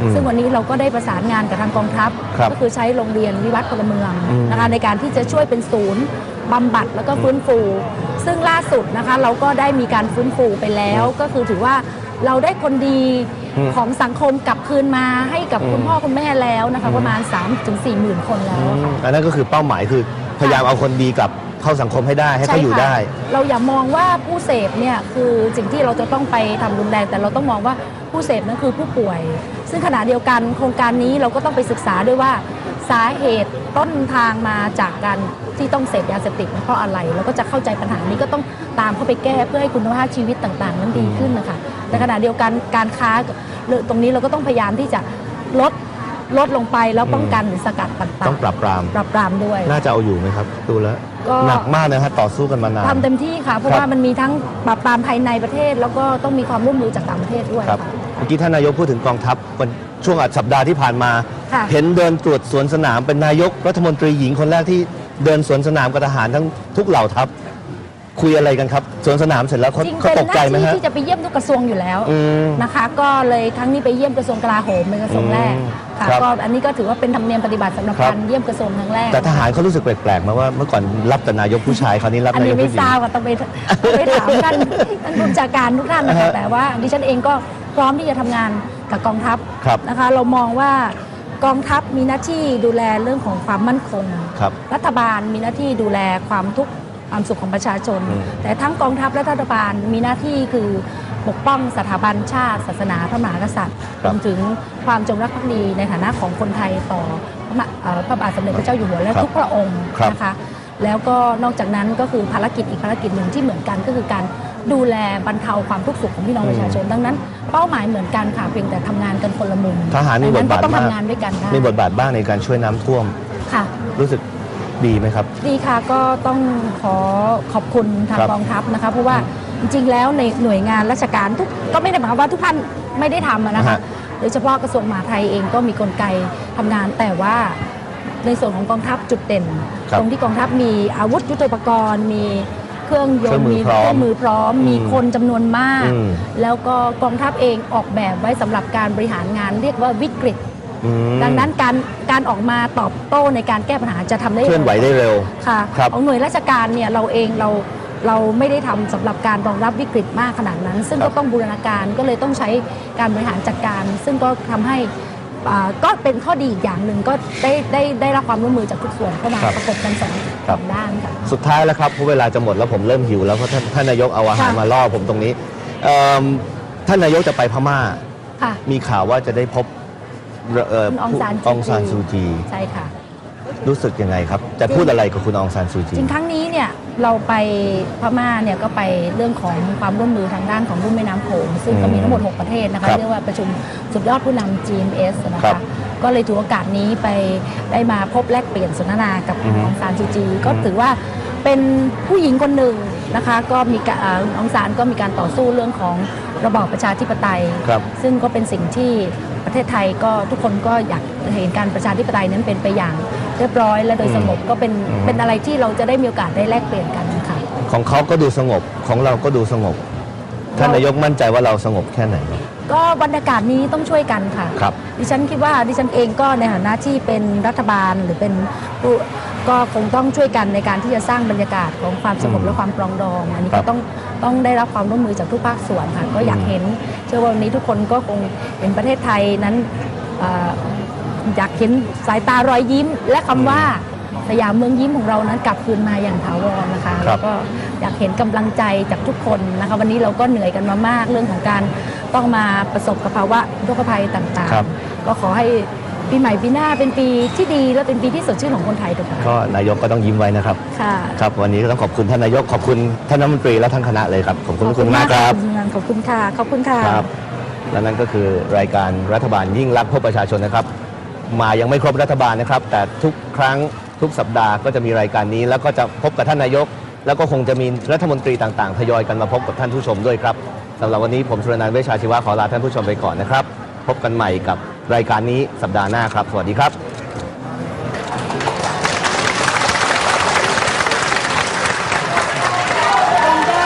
ซึ่งวันนี้เราก็ได้ประสานงานกับทางกองทัพก็คือใช้โรงเรียนวิวัฒน์พลเมืองนะคะในการที่จะช่วยเป็นศูนย์บำบัดแล้วก็ฟื้นฟูซึ่งล่าสุดนะคะเราก็ได้มีการฟื้นฟูไปแล้วก็คือถือว่าเราได้คนดีของสังคมกลับคืนมาให้กับคุณพ่อคุณแม่แล้วนะคะประมาณ สามถึงสี่ หมื่นคนแล้วอันนั้นก็คือเป้าหมายคือพยายามเอาคนดีกลับเข้าสังคมให้ได้ให้เขาอยู่ได้เราอย่ามองว่าผู้เสพเนี่ยคือสิ่งที่เราจะต้องไปทำรุนแรงแต่เราต้องมองว่าผู้เสพนั้นคือผู้ป่วยซึ่งขณะเดียวกันโครงการนี้เราก็ต้องไปศึกษาด้วยว่าสาเหตุต้นทางมาจากการที่ต้องเสพยาเสพติดเพราะอะไรเราก็จะเข้าใจปัญหานี้ก็ต้องตามเข้าไปแก้เพื่อให้คุณภาพชีวิตต่างๆนั้นดีขึ้นนะคะในขณะเดียวกันการค้าตรงนี้เราก็ต้องพยายามที่จะลดลดลงไปแล้วป้องกันหรือสกัดปัดเป่าต้องปรับปรามปรับปรามด้วยน่าจะเอาอยู่ไหมครับดูแล้วหนักมากนะฮะต่อสู้กันมานานทำเต็มที่ค่ะเพราะว่ามันมีทั้งปรับปรามภายในประเทศแล้วก็ต้องมีความร่วมมือจากต่างประเทศด้วยครับเมื่อกี้ท่านนายกพูดถึงกองทัพวันช่วงสัปดาห์ที่ผ่านมาเห็นเดินตรวจสวนสนามเป็นนายกรัฐมนตรีหญิงคนแรกที่เดินสวนสนามกับทหารทั้งทุกเหล่าทัพคุยอะไรกันครับสวนสนามเสร็จแล้วเขาตกใจไหมฮะที่จะไปเยี่ยมทุกกระทรวงอยู่แล้วนะคะก็เลยครั้งนี้ไปเยี่ยมกระทรวงกลาโหมเป็นกระทรวงแรกค่ะก็อันนี้ก็ถือว่าเป็นธรรมเนียมปฏิบัติสำหรับการเยี่ยมกระทรวงครั้งแรกแต่ทหารเขารู้สึกแปลกๆมาว่าเมื่อก่อนรับแต่นายกผู้ชายคราวนี้รับนายกผู้หญิงอันนี้ไม่ทราบว่าต้องไปไปถามท่านท่านผู้บัญชาการทุกท่านนะคะแต่ว่าดิฉันเองก็พร้อมที่จะทำงานกับกองทัพนะคะเรามองว่ากองทัพมีหน้าที่ดูแลเรื่องของความมั่นคงรัฐบาลมีหน้าที่ดูแลความทุกข์ความสุขของประชาชนแต่ทั้งกองทัพและรัฐบาลมีหน้าที่คือปกป้องสถาบันชาติศาสนาพระมหากษัตริย์รวมถึงความจงรักภักดีในฐานะของคนไทยต่อพระบาทสมเด็จพระเจ้าอยู่หัวและทุกพระองค์นะคะแล้วก็นอกจากนั้นก็คือภารกิจอีกภารกิจหนึ่งที่เหมือนกันก็คือการดูแลบรรเทาความทุกข์สุขของพี่น้องประชาชนดังนั้นเป้าหมายเหมือนกันค่ะเพียงแต่ทำงานกันคนละมุมทหารมีบทบาทต้องทำงานด้วยกันมีบทบาทบ้างในการช่วยน้ำท่วมค่ะรู้สึกดีไหมครับดีค่ะก็ต้องขอขอบคุณทางกองทัพนะคะเพราะว่าจริงๆแล้วในหน่วยงานราชการทุกก็ไม่ได้หมายความว่าทุกท่านไม่ได้ทำนะคะโดยเฉพาะกระทรวงมหาดไทยเองก็มีกลไกทำงานแต่ว่าในส่วนของกองทัพจุดเด่นตรงที่กองทัพมีอาวุธยุทโธปกรณ์มีเครื่องยนต์มีเครื่องมือพร้อมมีคนจำนวนมากแล้วก็กองทัพเองออกแบบไว้สำหรับการบริหารงานเรียกว่าวิกฤตดังนั้นการการออกมาตอบโต้ในการแก้ปัญหาจะทำได้เคลื่อนไหวได้เร็วค่ะของหน่วยราชการเนี่ยเราเองเราเราไม่ได้ทำสำหรับการรองรับวิกฤตมากขนาดนั้นซึ่งก็ต้องบูรณาการก็เลยต้องใช้การบริหารจัดการซึ่งก็ทำให้ก็เป็นข้อดีอีกอย่างหนึ่งก็ได้ได้ได้รับความร่วมมือจากทุกส่วนเข้ามาประกบกันสองด้านค่ะสุดท้ายแล้วครับเพราะเวลาจะหมดแล้วผมเริ่มหิวแล้วเพราะท่านท่านนายกเอาอาหารมาล่อผมตรงนี้ท่านนายกจะไปพม่ามีข่าวว่าจะได้พบองซานซูจีใช่ค่ะรู้สึกยังไงครับจะพูดอะไรกับคุณองซานซูจีจริงครั้งนี้เนี่ยเราไปพม่าเนี่ยก็ไปเรื่องของความร่วมมือทางด้านของลุ่มแม่น้ำโขงซึ่งก็มีทั้งหมดหกประเทศนะคะเรียกว่าประชุมสุดยอดผู้นำ จี เอ็ม เอส นะคะก็เลยถือโอกาสนี้ไปได้มาพบแลกเปลี่ยนสนทนากับองซานซูจีก็ถือว่าเป็นผู้หญิงคนหนึ่งนะคะก็มีองซานก็มีการต่อสู้เรื่องของระบอบประชาธิปไตยซึ่งก็เป็นสิ่งที่ประเทศไทยก็ทุกคนก็อยากเห็นการประชาธิปไตยนั้นเป็นไปอย่างเรียบร้อยและโดยสงบก็เป็นเป็นอะไรที่เราจะได้มีโอกาสได้แลกเปลี่ยนกันค่ะของเขาก็ดูสงบของเราก็ดูสงบท่านนายกมั่นใจว่าเราสงบแค่ไหนก็บรรยากาศนี้ต้องช่วยกันค่ะครับดิฉันคิดว่าดิฉันเองก็ในฐานะที่เป็นรัฐบาลหรือเป็นผู้ก็คงต้องช่วยกันในการที่จะสร้างบรรยากาศของความสงบและความปรองดองอันนี้ก็ต้องต้องได้รับความร่วมมือจากทุกภาคส่วนค่ะก็อยากเห็นเชื่อว่าวันนี้ทุกคนก็คงเห็นประเทศไทยนั้นอยากเห็นสายตารอยยิ้มและคำว่าสยามเมืองยิ้มของเรานั้นกลับคืนมาอย่างถาวรนะคะแล้วก็อยากเห็นกำลังใจจากทุกคนนะคะวันนี้เราก็เหนื่อยกันมามากเรื่องของการต้องมาประสบกับภาวะโรคภัยต่างๆก็ขอให้ปีใหม่ปีหน้าเป็นปีที่ดีและเป็นปีที่สดชื่นของคนไทยทุกคนก็นายกก็ต้องยิ้มไว้นะครับค่ะครับวันนี้ก็ต้องขอบคุณท่านนายกขอบคุณท่านรัฐมนตรีและท่านคณะเลยครับขอบคุณทุกคนมากครับขอบคุณค่ะขอบคุณค่ะครับและนั่นก็คือรายการรัฐบาลยิ่งรักพบประชาชนนะครับมายังไม่ครบรัฐบาลนะครับแต่ทุกครั้งทุกสัปดาห์ก็จะมีรายการนี้แล้วก็จะพบกับท่านนายกแล้วก็คงจะมีรัฐมนตรีต่างๆทยอยกันมาพบกับท่านผู้ชมด้วยครับสำหรับวันนี้ผมสุรนันท์เวชชาชีวะขอลาท่านผู้ชมไปก่อนนะครับพบกันใหม่กับรายการนี้สัปดาห์หน้าครับสวัสดีครับ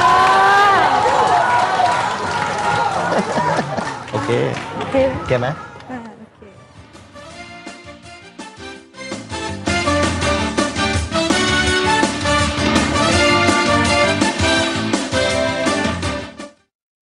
โอเคโอเคไหม